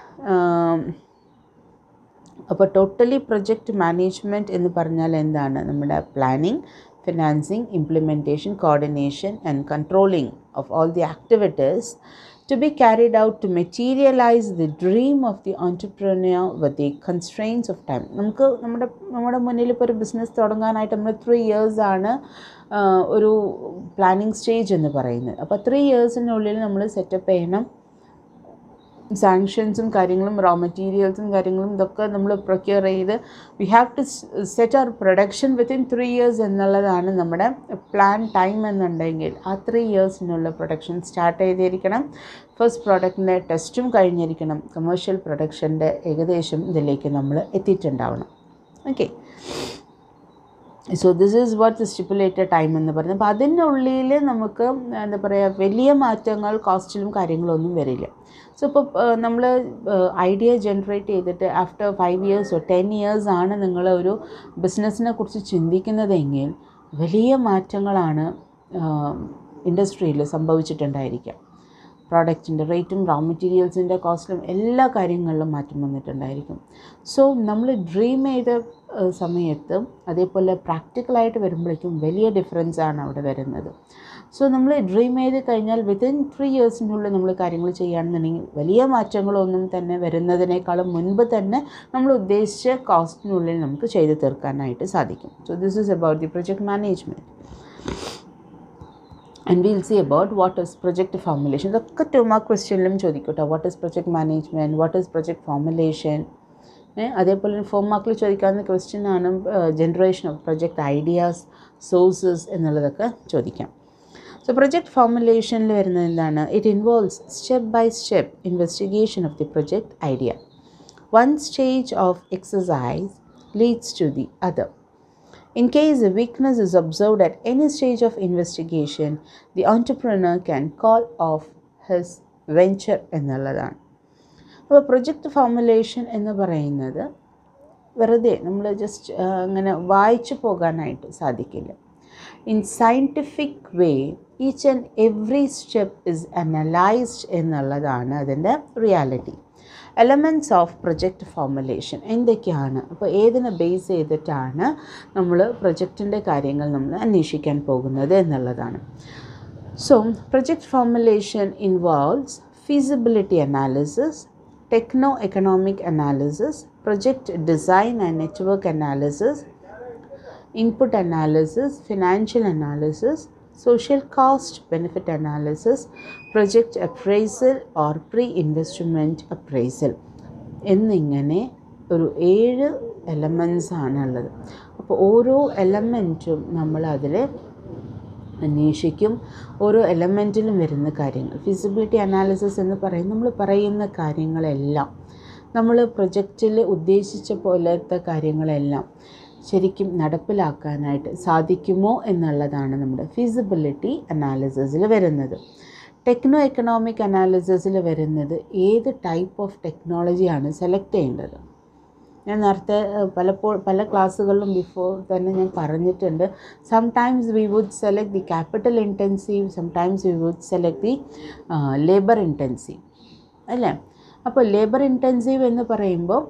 അപ്പോൾ ടോട്ടലി പ്രൊജക്റ്റ് മാനേജ്മെൻറ്റ് എന്ന് പറഞ്ഞാൽ എന്താണ്? നമ്മുടെ planning, financing, implementation, coordination and controlling of all the activities to be carried out to materialize the dream of the entrepreneur with the constraints of time. നമ്മുടെ മുന്നിൽ ഇപ്പോൾ ഒരു ബിസിനസ് തുടങ്ങാനായിട്ട് നമ്മൾ 3 years ആണ് ഒരു പ്ലാനിങ് സ്റ്റേജ് എന്ന് പറയുന്നത്. അപ്പോൾ 3 yearsനുള്ളിൽ നമ്മൾ സെറ്റപ്പ് ചെയ്യണം. സാങ്ഷൻസും കാര്യങ്ങളും റോ മെറ്റീരിയൽസും കാര്യങ്ങളും ഇതൊക്കെ നമ്മൾ പ്രൊക്യൂർ ചെയ്ത് we have to set our production within 3 years എന്നുള്ളതാണ് നമ്മുടെ പ്ലാൻ ടൈം എന്നുണ്ടെങ്കിൽ ആ 3 yearsനുള്ള പ്രൊഡക്ഷൻ സ്റ്റാർട്ട് ചെയ്തിരിക്കണം. ഫസ്റ്റ് പ്രോഡക്റ്റിൻ്റെ ടെസ്റ്റും കഴിഞ്ഞിരിക്കണം. കമേഴ്ഷ്യൽ പ്രൊഡക്ഷൻ്റെ ഏകദേശം ഇതിലേക്ക് നമ്മൾ എത്തിയിട്ടുണ്ടാവണം. Okay, so this is what the stipulated time എന്ന് പറയുന്നത്. അപ്പോൾ അതിനുള്ളിൽ നമുക്ക് എന്താ പറയുക, വലിയ മാറ്റങ്ങൾ കോസ്റ്റിലും കാര്യങ്ങളൊന്നും വരില്ല. സോ ഇപ്പോൾ നമ്മൾ ഐഡിയ ജനറേറ്റ് ചെയ്തിട്ട് ആഫ്റ്റർ 5 years or 10 years ആണ് നിങ്ങൾ ഒരു ബിസിനസ്സിനെ കുറിച്ച് ചിന്തിക്കുന്നതെങ്കിൽ വലിയ മാറ്റങ്ങളാണ് ഇൻഡസ്ട്രിയിൽ സംഭവിച്ചിട്ടുണ്ടായിരിക്കുക. പ്രോഡക്റ്റിൻ്റെ റേറ്റും റോ മെറ്റീരിയൽസിൻ്റെ കോസ്റ്റിലും എല്ലാ കാര്യങ്ങളിലും മാറ്റം വന്നിട്ടുണ്ടായിരിക്കും. സോ നമ്മൾ ഡ്രീം ചെയ്ത സമയത്ത് അതേപോലെ പ്രാക്ടിക്കലായിട്ട് വരുമ്പോഴേക്കും വലിയ ഡിഫറൻസാണ് അവിടെ വരുന്നത്. സോ നമ്മൾ ഡ്രീം ചെയ്ത് കഴിഞ്ഞാൽ വിത്തിൻ 3 ഇയേഴ്സിനുള്ളിൽ നമ്മൾ കാര്യങ്ങൾ ചെയ്യുകയാണെന്നുണ്ടെങ്കിൽ വലിയ മാറ്റങ്ങളൊന്നും തന്നെ വരുന്നതിനേക്കാളും മുൻപ് തന്നെ നമ്മൾ ഉദ്ദേശിച്ച കോസ്റ്റിനുള്ളിൽ നമുക്ക് ചെയ്ത് തീർക്കാനായിട്ട് സാധിക്കും. So this is about the project management. And we'll see about what is project formulation. ഇതൊക്കെ 2 മാർക്ക് ക്വസ്റ്റ്യനിലും ചോദിക്കട്ടോ. What is project management, what is project formulation. അതേപോലെ 4 മാർക്കിൽ ചോദിക്കാവുന്ന ക്വസ്റ്റ്യനാണ് generation of project ideas, sources എന്നുള്ളതൊക്കെ ചോദിക്കാം. സോ പ്രൊജക്ട് ഫോർമുലേഷനിൽ വരുന്നത് എന്താണ്? It involves step by step investigation of the project idea. One stage of exercise leads to the other. In case a weakness is observed at any stage of investigation, the entrepreneur can call off his venture എന്നുള്ളതാണ്. അപ്പോൾ പ്രൊജക്റ്റ് ഫോർമുലേഷൻ എന്ന് പറയുന്നത് വെറുതെ നമ്മൾ ജസ്റ്റ് അങ്ങനെ വായിച്ചു പോകാനായിട്ട് സാധിക്കില്ല. In scientific way each and every step is analysed എന്നുള്ളതാണ് അതിൻ്റെ reality. Elements of project formulation എന്തൊക്കെയാണ്? അപ്പോൾ ഏതിനെ ബേസ് ചെയ്തിട്ടാണ് നമ്മൾ പ്രൊജക്റ്റിൻ്റെ കാര്യങ്ങൾ നമ്മൾ അന്വേഷിക്കാൻ പോകുന്നത് എന്നുള്ളതാണ്. So project formulation involves feasibility analysis, techno economic analysis, project design and network analysis, input analysis, financial analysis, social cost benefit analysis, project appraisal or pre-investment appraisal എന്നിങ്ങനെ ഒരു 7 എലമെൻറ്റ്സ് ആണുള്ളത്. അപ്പോൾ ഓരോ എലമെൻറ്റും നമ്മൾ അതിൽ അന്വേഷിക്കും. ഓരോ എലമെൻറ്റിലും വരുന്ന കാര്യങ്ങൾ ഫിസിബിലിറ്റി അനാലിസിസ് എന്ന് പറയും. നമ്മൾ പറയുന്ന കാര്യങ്ങളെല്ലാം നമ്മൾ പ്രൊജക്റ്റിൽ ഉദ്ദേശിച്ച പോലത്തെ കാര്യങ്ങളെല്ലാം ശരിക്കും നടപ്പിലാക്കാനായിട്ട് സാധിക്കുമോ എന്നുള്ളതാണ് നമ്മുടെ ഫീസിബിലിറ്റി അനാലിസിസിൽ വരുന്നത്. ടെക്നോ എക്കണോമിക് അനാലിസിസിൽ വരുന്നത് ഏത് ടൈപ്പ് ഓഫ് ടെക്നോളജിയാണ് സെലക്ട് ചെയ്യേണ്ടത്. ഞാൻ നേരത്തെ പല ക്ലാസ്സുകളിലും ബിഫോർ തന്നെ ഞാൻ പറഞ്ഞിട്ടുണ്ട്. Sometimes we would select the capital intensive, sometimes we would select the labour intensive അല്ലേ. അപ്പോൾ ലേബർ ഇൻറ്റൻസീവ് എന്ന് പറയുമ്പോൾ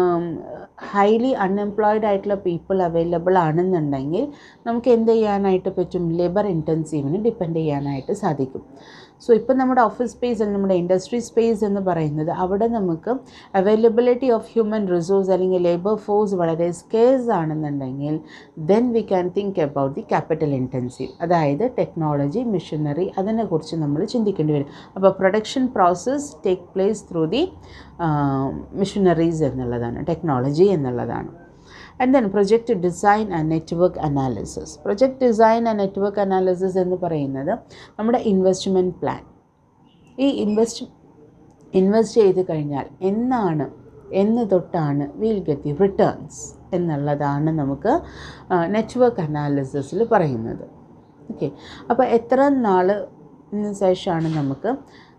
ഹൈലി അൺഎംപ്ലോയിഡ് ആയിട്ടുള്ള പീപ്പിൾ അവൈലബിൾ ആണെന്നുണ്ടെങ്കിൽ നമുക്ക് എന്ത് ചെയ്യാനായിട്ട് പറ്റും? ലേബർ ഇൻറ്റൻസീവിന് ഡിപ്പെൻഡ് ചെയ്യാനായിട്ട് സാധിക്കും. സോ ഇപ്പം നമ്മുടെ ഓഫീസ് സ്പേസ്, നമ്മുടെ ഇൻഡസ്ട്രി സ്പേസ് എന്ന് പറയുന്നത് അവിടെ നമുക്ക് അവൈലബിലിറ്റി ഓഫ് ഹ്യൂമൻ റിസോഴ്സ് അല്ലെങ്കിൽ ലേബർ ഫോഴ്സ് വളരെ സ്കേഴ്സ് ആണെന്നുണ്ടെങ്കിൽ then we can think about the capital intensive, അതായത് ടെക്നോളജി, മെഷീനറി, അതിനെക്കുറിച്ച് നമ്മൾ ചിന്തിക്കേണ്ടി വരും. അപ്പോൾ production process take place through the machineries എന്നുള്ളതാണ്, ടെക്നോളജി എന്നുള്ളതാണ്. And then project design and network analysis. Project design and network analysis എന്ന് പറയുന്നത് നമ്മുടെ ഇൻവെസ്റ്റ്മെൻറ്റ് പ്ലാൻ. ഈ ഇൻവെസ്റ്റ് ചെയ്ത് കഴിഞ്ഞാൽ എന്ന് തൊട്ടാണ് വിൽ ഗെറ്റ് ദി റിട്ടേൺസ് എന്നുള്ളതാണ് നമുക്ക് നെറ്റ്വർക്ക് അനാലിസിസിൽ പറയുന്നത്. ഓക്കെ, അപ്പോൾ എത്ര നാളിന് ശേഷമാണ് നമുക്ക്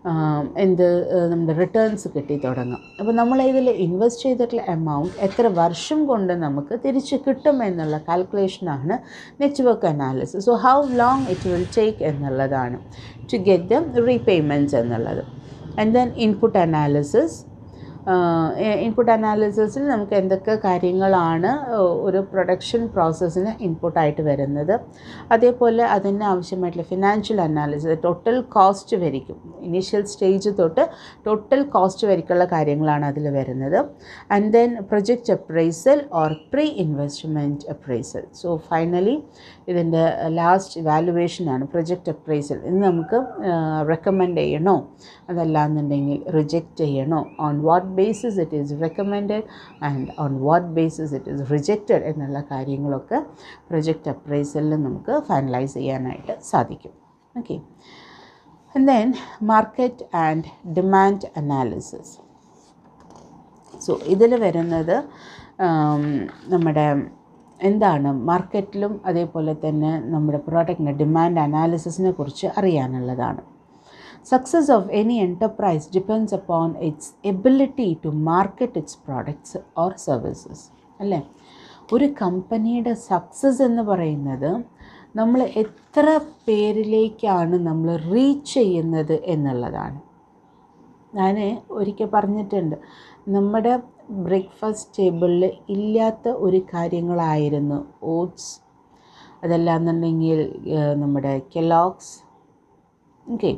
നമ്മുടെ റിട്ടേൺസ് കിട്ടി തുടങ്ങും. അപ്പോൾ നമ്മൾ ഇതിൽ ഇൻവെസ്റ്റ് ചെയ്തിട്ടുള്ള എമൗണ്ട് എത്ര വർഷം കൊണ്ട് നമുക്ക് തിരിച്ച് കിട്ടും എന്നുള്ള കാൽക്കുലേഷനാണ് network analysis. So how long it will take എന്നുള്ളതാണ് ടു ഗെറ്റ് ദ റീപേയ്മെൻറ്റ്സ് എന്നുള്ളത്. And then input analysis. Input അനാലിസിസിൽ നമുക്ക് എന്തൊക്കെ കാര്യങ്ങളാണ് ഒരു പ്രൊഡക്ഷൻ പ്രോസസ്സിന് ഇൻപുട്ടായിട്ട് വരുന്നത്, അതേപോലെ അതിന് ആവശ്യമായിട്ടുള്ള ഫിനാൻഷ്യൽ അനാലിസിസ്, ടോട്ടൽ കോസ്റ്റ് വരിക്കും. ഇനീഷ്യൽ സ്റ്റേജ് തൊട്ട് ടോട്ടൽ കോസ്റ്റ് വരിക്കുള്ള കാര്യങ്ങളാണ് അതിൽ വരുന്നത്. And then project appraisal or pre investment appraisal. So finally ഇതിൻ്റെ ലാസ്റ്റ് വാലുവേഷനാണ് പ്രൊജക്റ്റ് അപ്രൈസൽ. ഇന്ന് നമുക്ക് റെക്കമെൻഡ് ചെയ്യണോ അതല്ലാന്നുണ്ടെങ്കിൽ റിജക്റ്റ് ചെയ്യണോ, on what basis it is recommended and on what basis it is rejected എന്നുള്ള കാര്യങ്ങളൊക്കെ പ്രൊജക്റ്റ് അപ്രൈസലിൽ നമുക്ക് ഫൈനലൈസ് ചെയ്യാനായിട്ട് സാധിക്കും. Okay, and then market and demand analysis. So ഇതിൽ വരുന്നത് നമ്മുടെ എന്താണ് മാർക്കറ്റിലും അതേപോലെ തന്നെ നമ്മുടെ പ്രോഡക്റ്റിൻ്റെ ഡിമാൻഡ് അനാലിസിസിനെ കുറിച്ച് അറിയാനുള്ളതാണ്. Success of any enterprise depends upon its ability to market its products or services. അല്ലേ, ഒരു കമ്പനിയുടെ സക്സസ് എന്ന് പറയുന്നത് നമ്മൾ എത്ര പേരിലേക്കാണ് നമ്മൾ റീച്ച് ചെയ്യുന്നത് എന്നുള്ളതാണ്. ഞാൻ ഒരിക്കൽ പറഞ്ഞിട്ടുണ്ട്, നമ്മുടെ ബ്രേക്ക്ഫാസ്റ്റ് ടേബിളിൽ ഇല്ലാത്ത ഒരു കാര്യങ്ങളായിരുന്നു ഓട്സ്, അതല്ലാന്നുണ്ടെങ്കിൽ നമ്മുടെ കെലോഗ്സ്, ഓക്കെ,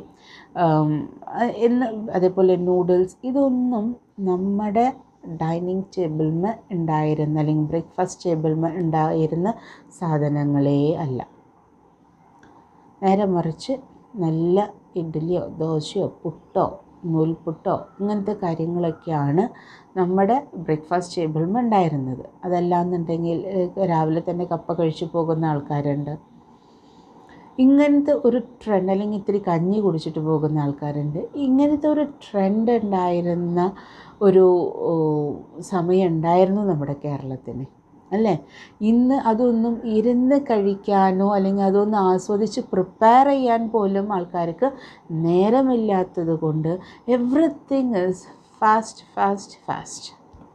എന്ന് അതേപോലെ നൂഡിൽസ്. ഇതൊന്നും നമ്മുടെ ഡൈനിങ് ടേബിളിൽ ഉണ്ടായിരുന്ന അല്ലെങ്കിൽ ബ്രേക്ക്ഫാസ്റ്റ് ടേബിളിൽ ഉണ്ടായിരുന്ന സാധനങ്ങളേ അല്ല. നേരെ മറിച്ച് നല്ല ഇഡ്ഡലിയോ ദോശയോ പുട്ടോ നൂൽപുട്ടോ ഇങ്ങനത്തെ കാര്യങ്ങളൊക്കെയാണ് നമ്മുടെ ബ്രേക്ക്ഫാസ്റ്റ് ടേബിളിൽ ഉണ്ടായിരുന്നത്. അതല്ലാന്നുണ്ടെങ്കിൽ രാവിലെ തന്നെ കപ്പ കഴിച്ചു പോകുന്ന ആൾക്കാരുണ്ട്, ഇങ്ങനത്തെ ഒരു ട്രെൻഡ്, അല്ലെങ്കിൽ ഇത്തിരി കഞ്ഞി കുടിച്ചിട്ട് പോകുന്ന ആൾക്കാരുണ്ട്. ഇങ്ങനത്തെ ഒരു ട്രെൻഡ് ഉണ്ടായിരുന്ന ഒരു സമയം ഉണ്ടായിരുന്നു നമ്മുടെ കേരളത്തിന്, അല്ലേ? ഇന്ന് അതൊന്നും ഇരുന്ന് കഴിക്കാനോ അല്ലെങ്കിൽ അതൊന്ന് ആസ്വദിച്ച് പ്രിപ്പയർ ചെയ്യാൻ പോലും ആൾക്കാർക്ക് നേരമില്ലാത്തത് കൊണ്ട് everything is fast fast fast.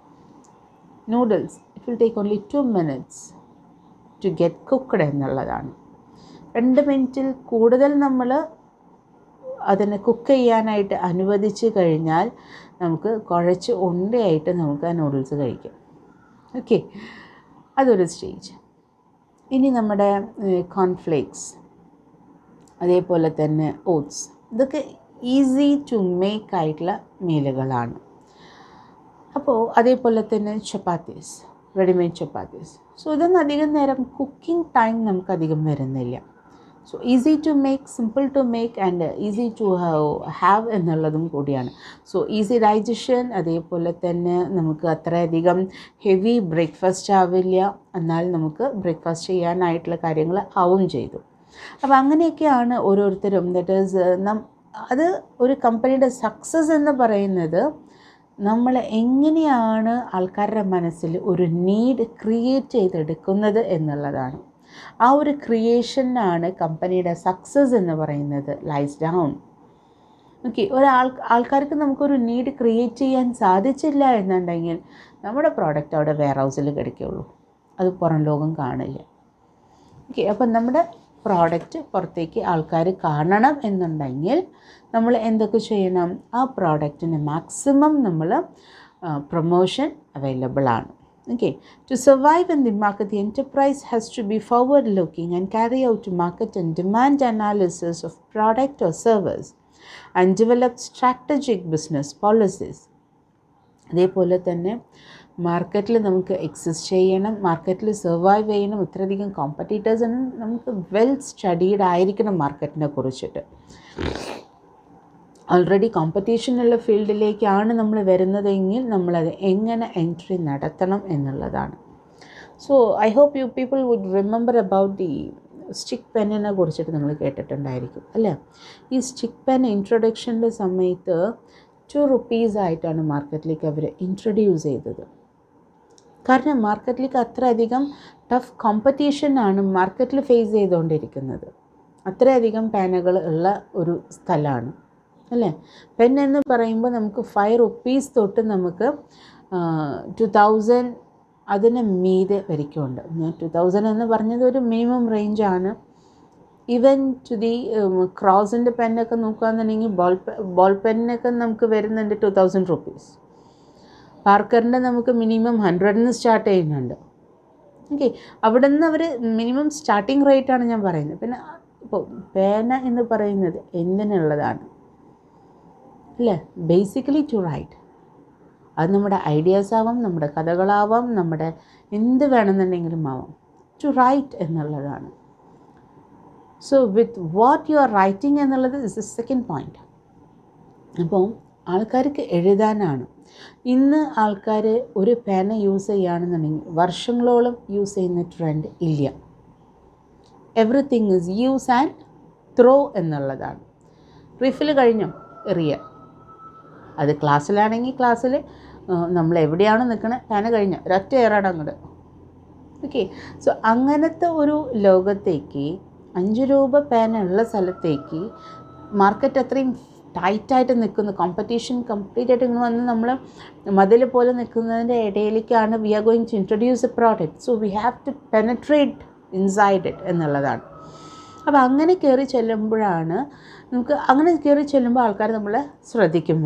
Noodles it will take only 2 minutes to get cooked എന്നുള്ളതാണ്. 2 മിനിറ്റിൽ കൂടുതൽ നമ്മൾ അതിനെ കുക്ക് ചെയ്യാനായിട്ട് അനുവദിച്ച് കഴിഞ്ഞാൽ നമുക്ക് കുഴച്ച് ഉണ്ടയായിട്ട് നമുക്ക് ആ നൂഡിൽസ് കഴിക്കാം. ഓക്കെ, അതൊരു സ്റ്റേജ്. ഇനി നമ്മുടെ കോൺഫ്ലേക്സ്, അതേപോലെ തന്നെ ഓട്സ്, ഇതൊക്കെ ഈസി ടു മേക്ക് ആയിട്ടുള്ള മീലുകളാണ്. അപ്പോൾ അതേപോലെ തന്നെ ചപ്പാത്തീസ്, റെഡിമെയ്ഡ് ചപ്പാത്തീസ്. സോ ഇതൊന്നും അധികം നേരം കുക്കിംഗ് ടൈം നമുക്കധികം വരുന്നില്ല. So easy to make, simple to make and easy to have എന്നുള്ളതും കൂടിയാണ്. സോ ഈസി ഡൈജഷൻ, അതേപോലെ തന്നെ നമുക്ക് അത്രയധികം ഹെവി ബ്രേക്ക്ഫാസ്റ്റ് ആവില്ല, എന്നാൽ നമുക്ക് ബ്രേക്ക്ഫാസ്റ്റ് ചെയ്യാനായിട്ടുള്ള കാര്യങ്ങൾ ആവും ചെയ്തു. അപ്പോൾ അങ്ങനെയൊക്കെയാണ് ഓരോരുത്തരും. ദാറ്റ് ഈസ് അത് ഒരു കമ്പനിയുടെ സക്സസ് എന്ന് പറയുന്നത് നമ്മൾ എങ്ങനെയാണ് ആൾക്കാരുടെ മനസ്സിൽ ഒരു നീഡ് ക്രിയേറ്റ് ചെയ്തെടുക്കുന്നത് എന്നുള്ളതാണ്. ആ ഒരു ക്രിയേഷനാണ് കമ്പനിയുടെ സക്സസ് എന്ന് പറയുന്നത് ലൈസ് ഡൗൺ. ഓക്കെ, ആൾക്കാർക്ക് നമുക്കൊരു നീഡ് ക്രിയേറ്റ് ചെയ്യാൻ സാധിച്ചില്ല എന്നുണ്ടെങ്കിൽ നമ്മുടെ പ്രോഡക്റ്റ് അവിടെ വെയർ ഹൗസിൽ കിടക്കുകയുള്ളൂ, അത് പുറം ലോകം കാണില്ല. ഓക്കെ, അപ്പം നമ്മുടെ പ്രോഡക്റ്റ് പുറത്തേക്ക് ആൾക്കാർ കാണണം എന്നുണ്ടെങ്കിൽ നമ്മൾ എന്തൊക്കെ ചെയ്യണം? ആ പ്രോഡക്റ്റിന് മാക്സിമം നമ്മൾ പ്രൊമോഷൻ അവൈലബിൾ ആണ്. Okay, to survive in the market, the enterprise has to be forward-looking and carry out market and demand analysis of product or service and develop strategic business policies. അതേപോലെ തന്നെ മാർക്കറ്റിൽ നമുക്ക് എക്സിസ്റ്റ് ചെയ്യണം, മാർക്കറ്റിൽ സർവൈവ് ചെയ്യണം. ഇത്രയധികം കോമ്പറ്റീറ്റേഴ്സിന് നമുക്ക് വെൽ സ്റ്റഡീഡ് ആയിരിക്കണം മാർക്കറ്റിനെ കുറിച്ചിട്ട്. ഓൾറെഡി കോമ്പറ്റീഷനുള്ള ഫീൽഡിലേക്കാണ് നമ്മൾ വരുന്നതെങ്കിൽ നമ്മളത് എങ്ങനെ എൻട്രി നടത്തണം എന്നുള്ളതാണ്. So I hope you people would remember about the stick പെന്നിനെ കുറിച്ചിട്ട് നിങ്ങൾ കേട്ടിട്ടുണ്ടായിരിക്കും, അല്ലേ? ഈ സ്റ്റിക്ക് പെൻ ഇൻട്രൊഡക്ഷൻ്റെ സമയത്ത് 2 rupees ആയിട്ടാണ് മാർക്കറ്റിലേക്ക് അവർ ഇൻട്രൊഡ്യൂസ് ചെയ്തത്. കാരണം മാർക്കറ്റിലേക്ക് അത്രയധികം ടഫ് കോമ്പറ്റീഷനാണ് മാർക്കറ്റിൽ ഫേസ് ചെയ്തുകൊണ്ടിരിക്കുന്നത്. അത്രയധികം പേനകൾ ഉള്ള ഒരു സ്ഥലമാണ്, അല്ലേ? പെൻ എന്ന് പറയുമ്പോൾ നമുക്ക് 5 rupees തൊട്ട് നമുക്ക് 2000 അതിന് മീതെ വരിക്കുന്നുണ്ട്. ഞാൻ 2000 എന്ന് പറഞ്ഞത് ഒരു മിനിമം റേഞ്ചാണ്. ഈവൻ ടു ദി ക്രോസിൻ്റെ പെന്നൊക്കെ നോക്കുകയാണെന്നുണ്ടെങ്കിൽ ബോൾ പെന്നൊക്കെ നമുക്ക് വരുന്നുണ്ട് 2000 rupees. പാർക്കറിൻ്റെ നമുക്ക് മിനിമം 100 സ്റ്റാർട്ട് ചെയ്യുന്നുണ്ട്. ഓക്കെ, അവിടെ നിന്ന് അവർ മിനിമം സ്റ്റാർട്ടിങ് റേറ്റാണ് ഞാൻ പറയുന്നത്. പിന്നെ ഇപ്പോൾ പേന എന്ന് പറയുന്നത് എന്തിനുള്ളതാണ്, അല്ലേ? Basically to write. അത് നമ്മുടെ ഐഡിയാസ് ആവാം, നമ്മുടെ കഥകളാവാം, നമ്മുടെ എന്ത് വേണമെന്നുണ്ടെങ്കിലും ആവാം. ടു റൈറ്റ് എന്നുള്ളതാണ്. So with what you are writing എന്നുള്ളത് ഇസ് ദ സെക്കൻഡ് പോയിൻറ്റ്. അപ്പോൾ ആൾക്കാർക്ക് എഴുതാനാണ്. ഇന്ന് ആൾക്കാർ ഒരു പേന യൂസ് ചെയ്യുകയാണെന്നുണ്ടെങ്കിൽ വർഷങ്ങളോളം യൂസ് ചെയ്യുന്ന ട്രെൻഡ് ഇല്ല. Everything is use and throw എന്നുള്ളതാണ്. റിഫിൽ കഴിഞ്ഞോ എറിയുക. അത് ക്ലാസ്സിലാണെങ്കിൽ ക്ലാസ്സിൽ നമ്മൾ എവിടെയാണ് നിൽക്കണത്, പേന കഴിഞ്ഞോ ഒരൊറ്റ ഏറാണ് അങ്ങോട്ട്. ഓക്കെ, സോ അങ്ങനത്തെ ഒരു ലോകത്തേക്ക് 5 രൂപ പേന ഉള്ള സ്ഥലത്തേക്ക് മാർക്കറ്റ് അത്രയും ടൈറ്റായിട്ട് നിൽക്കുന്നു. കോമ്പറ്റീഷൻ കംപ്ലീറ്റ് ആയിട്ട് ഇങ്ങനെ വന്ന് നമ്മൾ മതിൽ പോലെ നിൽക്കുന്നതിൻ്റെ ഇടയിലേക്കാണ് we are going to introduce a product. So we have to penetrate inside it എന്നുള്ളതാണ്. അപ്പോൾ അങ്ങനെ കയറി ചെല്ലുമ്പോഴാണ് നമുക്ക്, അങ്ങനെ കയറി ചെല്ലുമ്പോൾ ആൾക്കാർ നമ്മളെ ശ്രദ്ധിക്കും വേണം.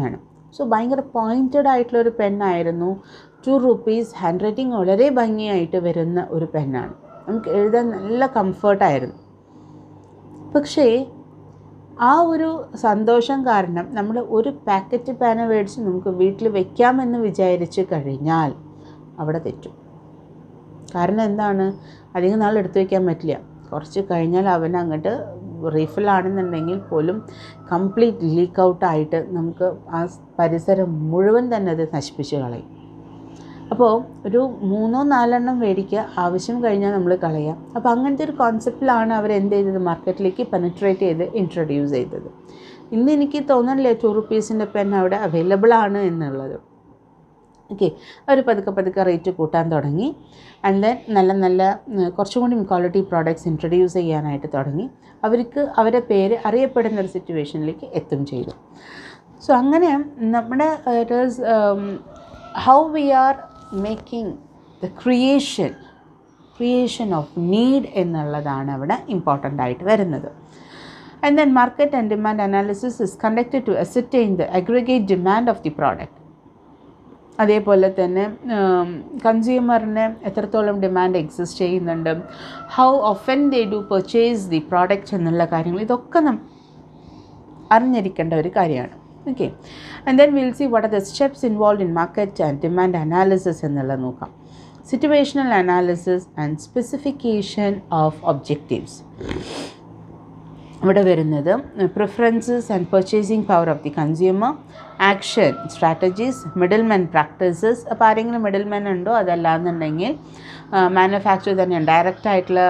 സോ ഭയങ്കര പോയിൻറ്റഡ് ആയിട്ടുള്ളൊരു പെന്നായിരുന്നു. 2 rupees, ഹാൻഡ് റൈറ്റിംഗ് വളരെ ഭംഗിയായിട്ട് വരുന്ന ഒരു പെന്നാണ്. നമുക്ക് എഴുതാൻ നല്ല കംഫർട്ടായിരുന്നു. പക്ഷേ ആ ഒരു സന്തോഷം കാരണം നമ്മൾ ഒരു പാക്കറ്റ് പേന മേടിച്ച് നമുക്ക് വീട്ടിൽ വെക്കാമെന്ന് വിചാരിച്ച് കഴിഞ്ഞാൽ അവിടെ തെറ്റും. കാരണം എന്താണ്, അധികം നാൾ എടുത്തു വയ്ക്കാൻ പറ്റില്ല. കുറച്ച് കഴിഞ്ഞാൽ അവൻ അങ്ങോട്ട് റീഫിലാണെന്നുണ്ടെങ്കിൽ പോലും കംപ്ലീറ്റ് ലീക്ക് ഔട്ടായിട്ട് നമുക്ക് ആ പരിസരം മുഴുവൻ തന്നെ അത് നശിപ്പിച്ച് കളയും. അപ്പോൾ ഒരു 3-4 മേടിക്കുക, ആവശ്യം കഴിഞ്ഞാൽ നമ്മൾ കളയാം. അപ്പോൾ അങ്ങനത്തെ ഒരു കോൺസെപ്റ്റിലാണ് അവർ എന്ത് ചെയ്തത്, മാർക്കറ്റിലേക്ക് പെനട്രേറ്റ് ചെയ്ത് ഇൻട്രൊഡ്യൂസ് ചെയ്തത്. ഇന്ന് എനിക്ക് തോന്നുന്നില്ല 2 rupeesൻ്റെ പെൻ അവിടെ അവൈലബിൾ ആണ് എന്നുള്ളത്. ഓക്കെ, അവർ പതുക്കെ റേറ്റ് കൂട്ടാൻ തുടങ്ങി. ആൻഡ് ദെൻ നല്ല കുറച്ചും കൂടി ക്വാളിറ്റി പ്രോഡക്റ്റ്സ് ഇൻട്രൊഡ്യൂസ് ചെയ്യാനായിട്ട് തുടങ്ങി. അവരുടെ പേര് അറിയപ്പെടുന്ന ഒരു സിറ്റുവേഷനിലേക്ക് എത്തും ചെയ്തു. സോ അങ്ങനെ നമ്മുടെ it is how we are making the creation of need എന്നുള്ളതാണ് അവിടെ ഇമ്പോർട്ടൻ്റ് ആയിട്ട് വരുന്നത്. And then market and demand analysis is conducted to ascertain the aggregate demand of the product. അതേപോലെ തന്നെ കൺസ്യൂമറിന് എത്രത്തോളം ഡിമാൻഡ് എക്സിസ്റ്റ് ചെയ്യുന്നുണ്ട്, how often they do purchase the product എന്നുള്ള കാര്യങ്ങൾ, ഇതൊക്കെ അറിഞ്ഞിരിക്കേണ്ട ഒരു കാര്യമാണ്. Okay, and then will see what are the steps involve in market and demand analysis എന്നുള്ളത് നോക്കാം. Situational analysis and specification of objectives. ഇവിടെ വരുന്നത് preferences and purchasing power of the consumer, action strategies, middlemen practices. അപ്പോൾ ആരെങ്കിലും മിഡിൽമെൻ ഉണ്ടോ, അതല്ലാന്നുണ്ടെങ്കിൽ മാനുഫാക്ചർ തന്നെയാണ്, ഡയറക്റ്റായിട്ടുള്ള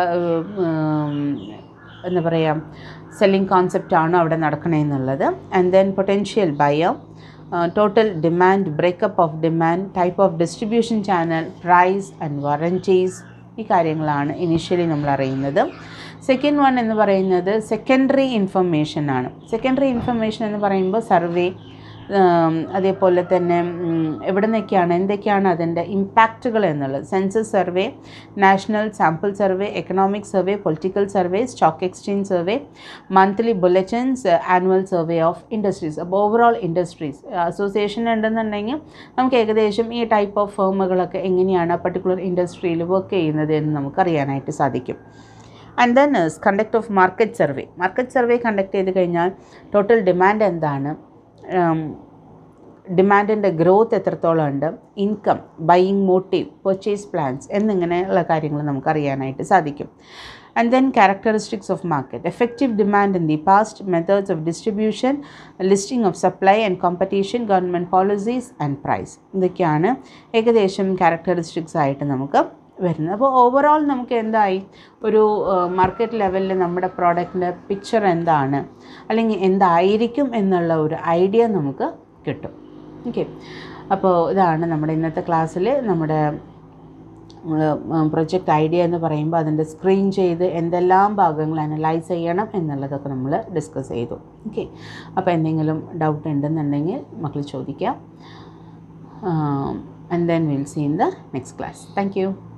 എന്താ പറയുക സെല്ലിംഗ് കോൺസെപ്റ്റാണോ അവിടെ നടക്കണമെന്നുള്ളത്. And then potential buyer, total demand, breakup of demand, type of distribution channel, price and warranties. ഈ കാര്യങ്ങളാണ് ഇനീഷ്യലി നമ്മൾ അറിയുന്നത്. സെക്കൻഡ് വൺ എന്ന് പറയുന്നത് സെക്കൻഡറി ഇൻഫർമേഷൻ ആണ്. സെക്കൻഡറി ഇൻഫർമേഷൻ എന്ന് പറയുമ്പോൾ സർവേ, അതേപോലെ തന്നെ എവിടെ നിന്നൊക്കെയാണ് എന്തൊക്കെയാണ് അതിൻ്റെ ഇമ്പാക്റ്റുകൾ എന്നുള്ളത്. Census survey, national sample survey, economic survey, political survey, stock exchange survey, monthly bulletins, annual survey of industries. അപ്പോൾ ഓവറോൾ ഇൻഡസ്ട്രീസ് അസോസിയേഷൻ ഉണ്ടെന്നുണ്ടെങ്കിൽ നമുക്ക് ഏകദേശം ഈ ടൈപ്പ് ഓഫ് ഫേമുകളൊക്കെ എങ്ങനെയാണ് പർട്ടിക്കുലർ ഇൻഡസ്ട്രിയിൽ വർക്ക് ചെയ്യുന്നത് എന്ന് നമുക്കറിയാനായിട്ട് സാധിക്കും. And then conduct of market survey. Market survey conduct ചെയ്ത് കഴിഞ്ഞാൽ ടോട്ടൽ ഡിമാൻഡ് എന്താണ്, ഡിമാൻഡിൻ്റെ ഗ്രോത്ത് എത്രത്തോളം ഉണ്ട്, income, buying motive, purchase plans എന്നിങ്ങനെയുള്ള കാര്യങ്ങൾ നമുക്കറിയാനായിട്ട് സാധിക്കും. And then characteristics of market, effective demand in the past, methods of distribution, listing of supply and competition, government policies and price. ഇതൊക്കെയാണ് ഏകദേശം ക്യാരക്ടറിസ്റ്റിക്സ് ആയിട്ട് നമുക്ക് വരുന്നത്. അപ്പോൾ ഓവറോൾ നമുക്ക് എന്തായി, ഒരു മാർക്കറ്റ് ലെവലിൽ നമ്മുടെ പ്രോഡക്റ്റിൻ്റെ പിക്ചർ എന്താണ് അല്ലെങ്കിൽ എന്തായിരിക്കും എന്നുള്ള ഒരു ഐഡിയ നമുക്ക് കിട്ടും. ഓക്കെ, അപ്പോൾ ഇതാണ് നമ്മുടെ ഇന്നത്തെ ക്ലാസ്സിൽ നമ്മുടെ പ്രൊജക്റ്റ് ഐഡിയ എന്ന് പറയുമ്പോൾ അതിൻ്റെ സ്ക്രീൻ ചെയ്ത് എന്തെല്ലാം ഭാഗങ്ങൾ അനലൈസ് ചെയ്യണം എന്നുള്ളതൊക്കെ നമ്മൾ ഡിസ്കസ് ചെയ്തു. ഓക്കെ, അപ്പോൾ എന്തെങ്കിലും ഡൗട്ട് ഉണ്ടെന്നുണ്ടെങ്കിൽ മക്കൾ ചോദിക്കാം. And then we'll see in the next class. Thank you.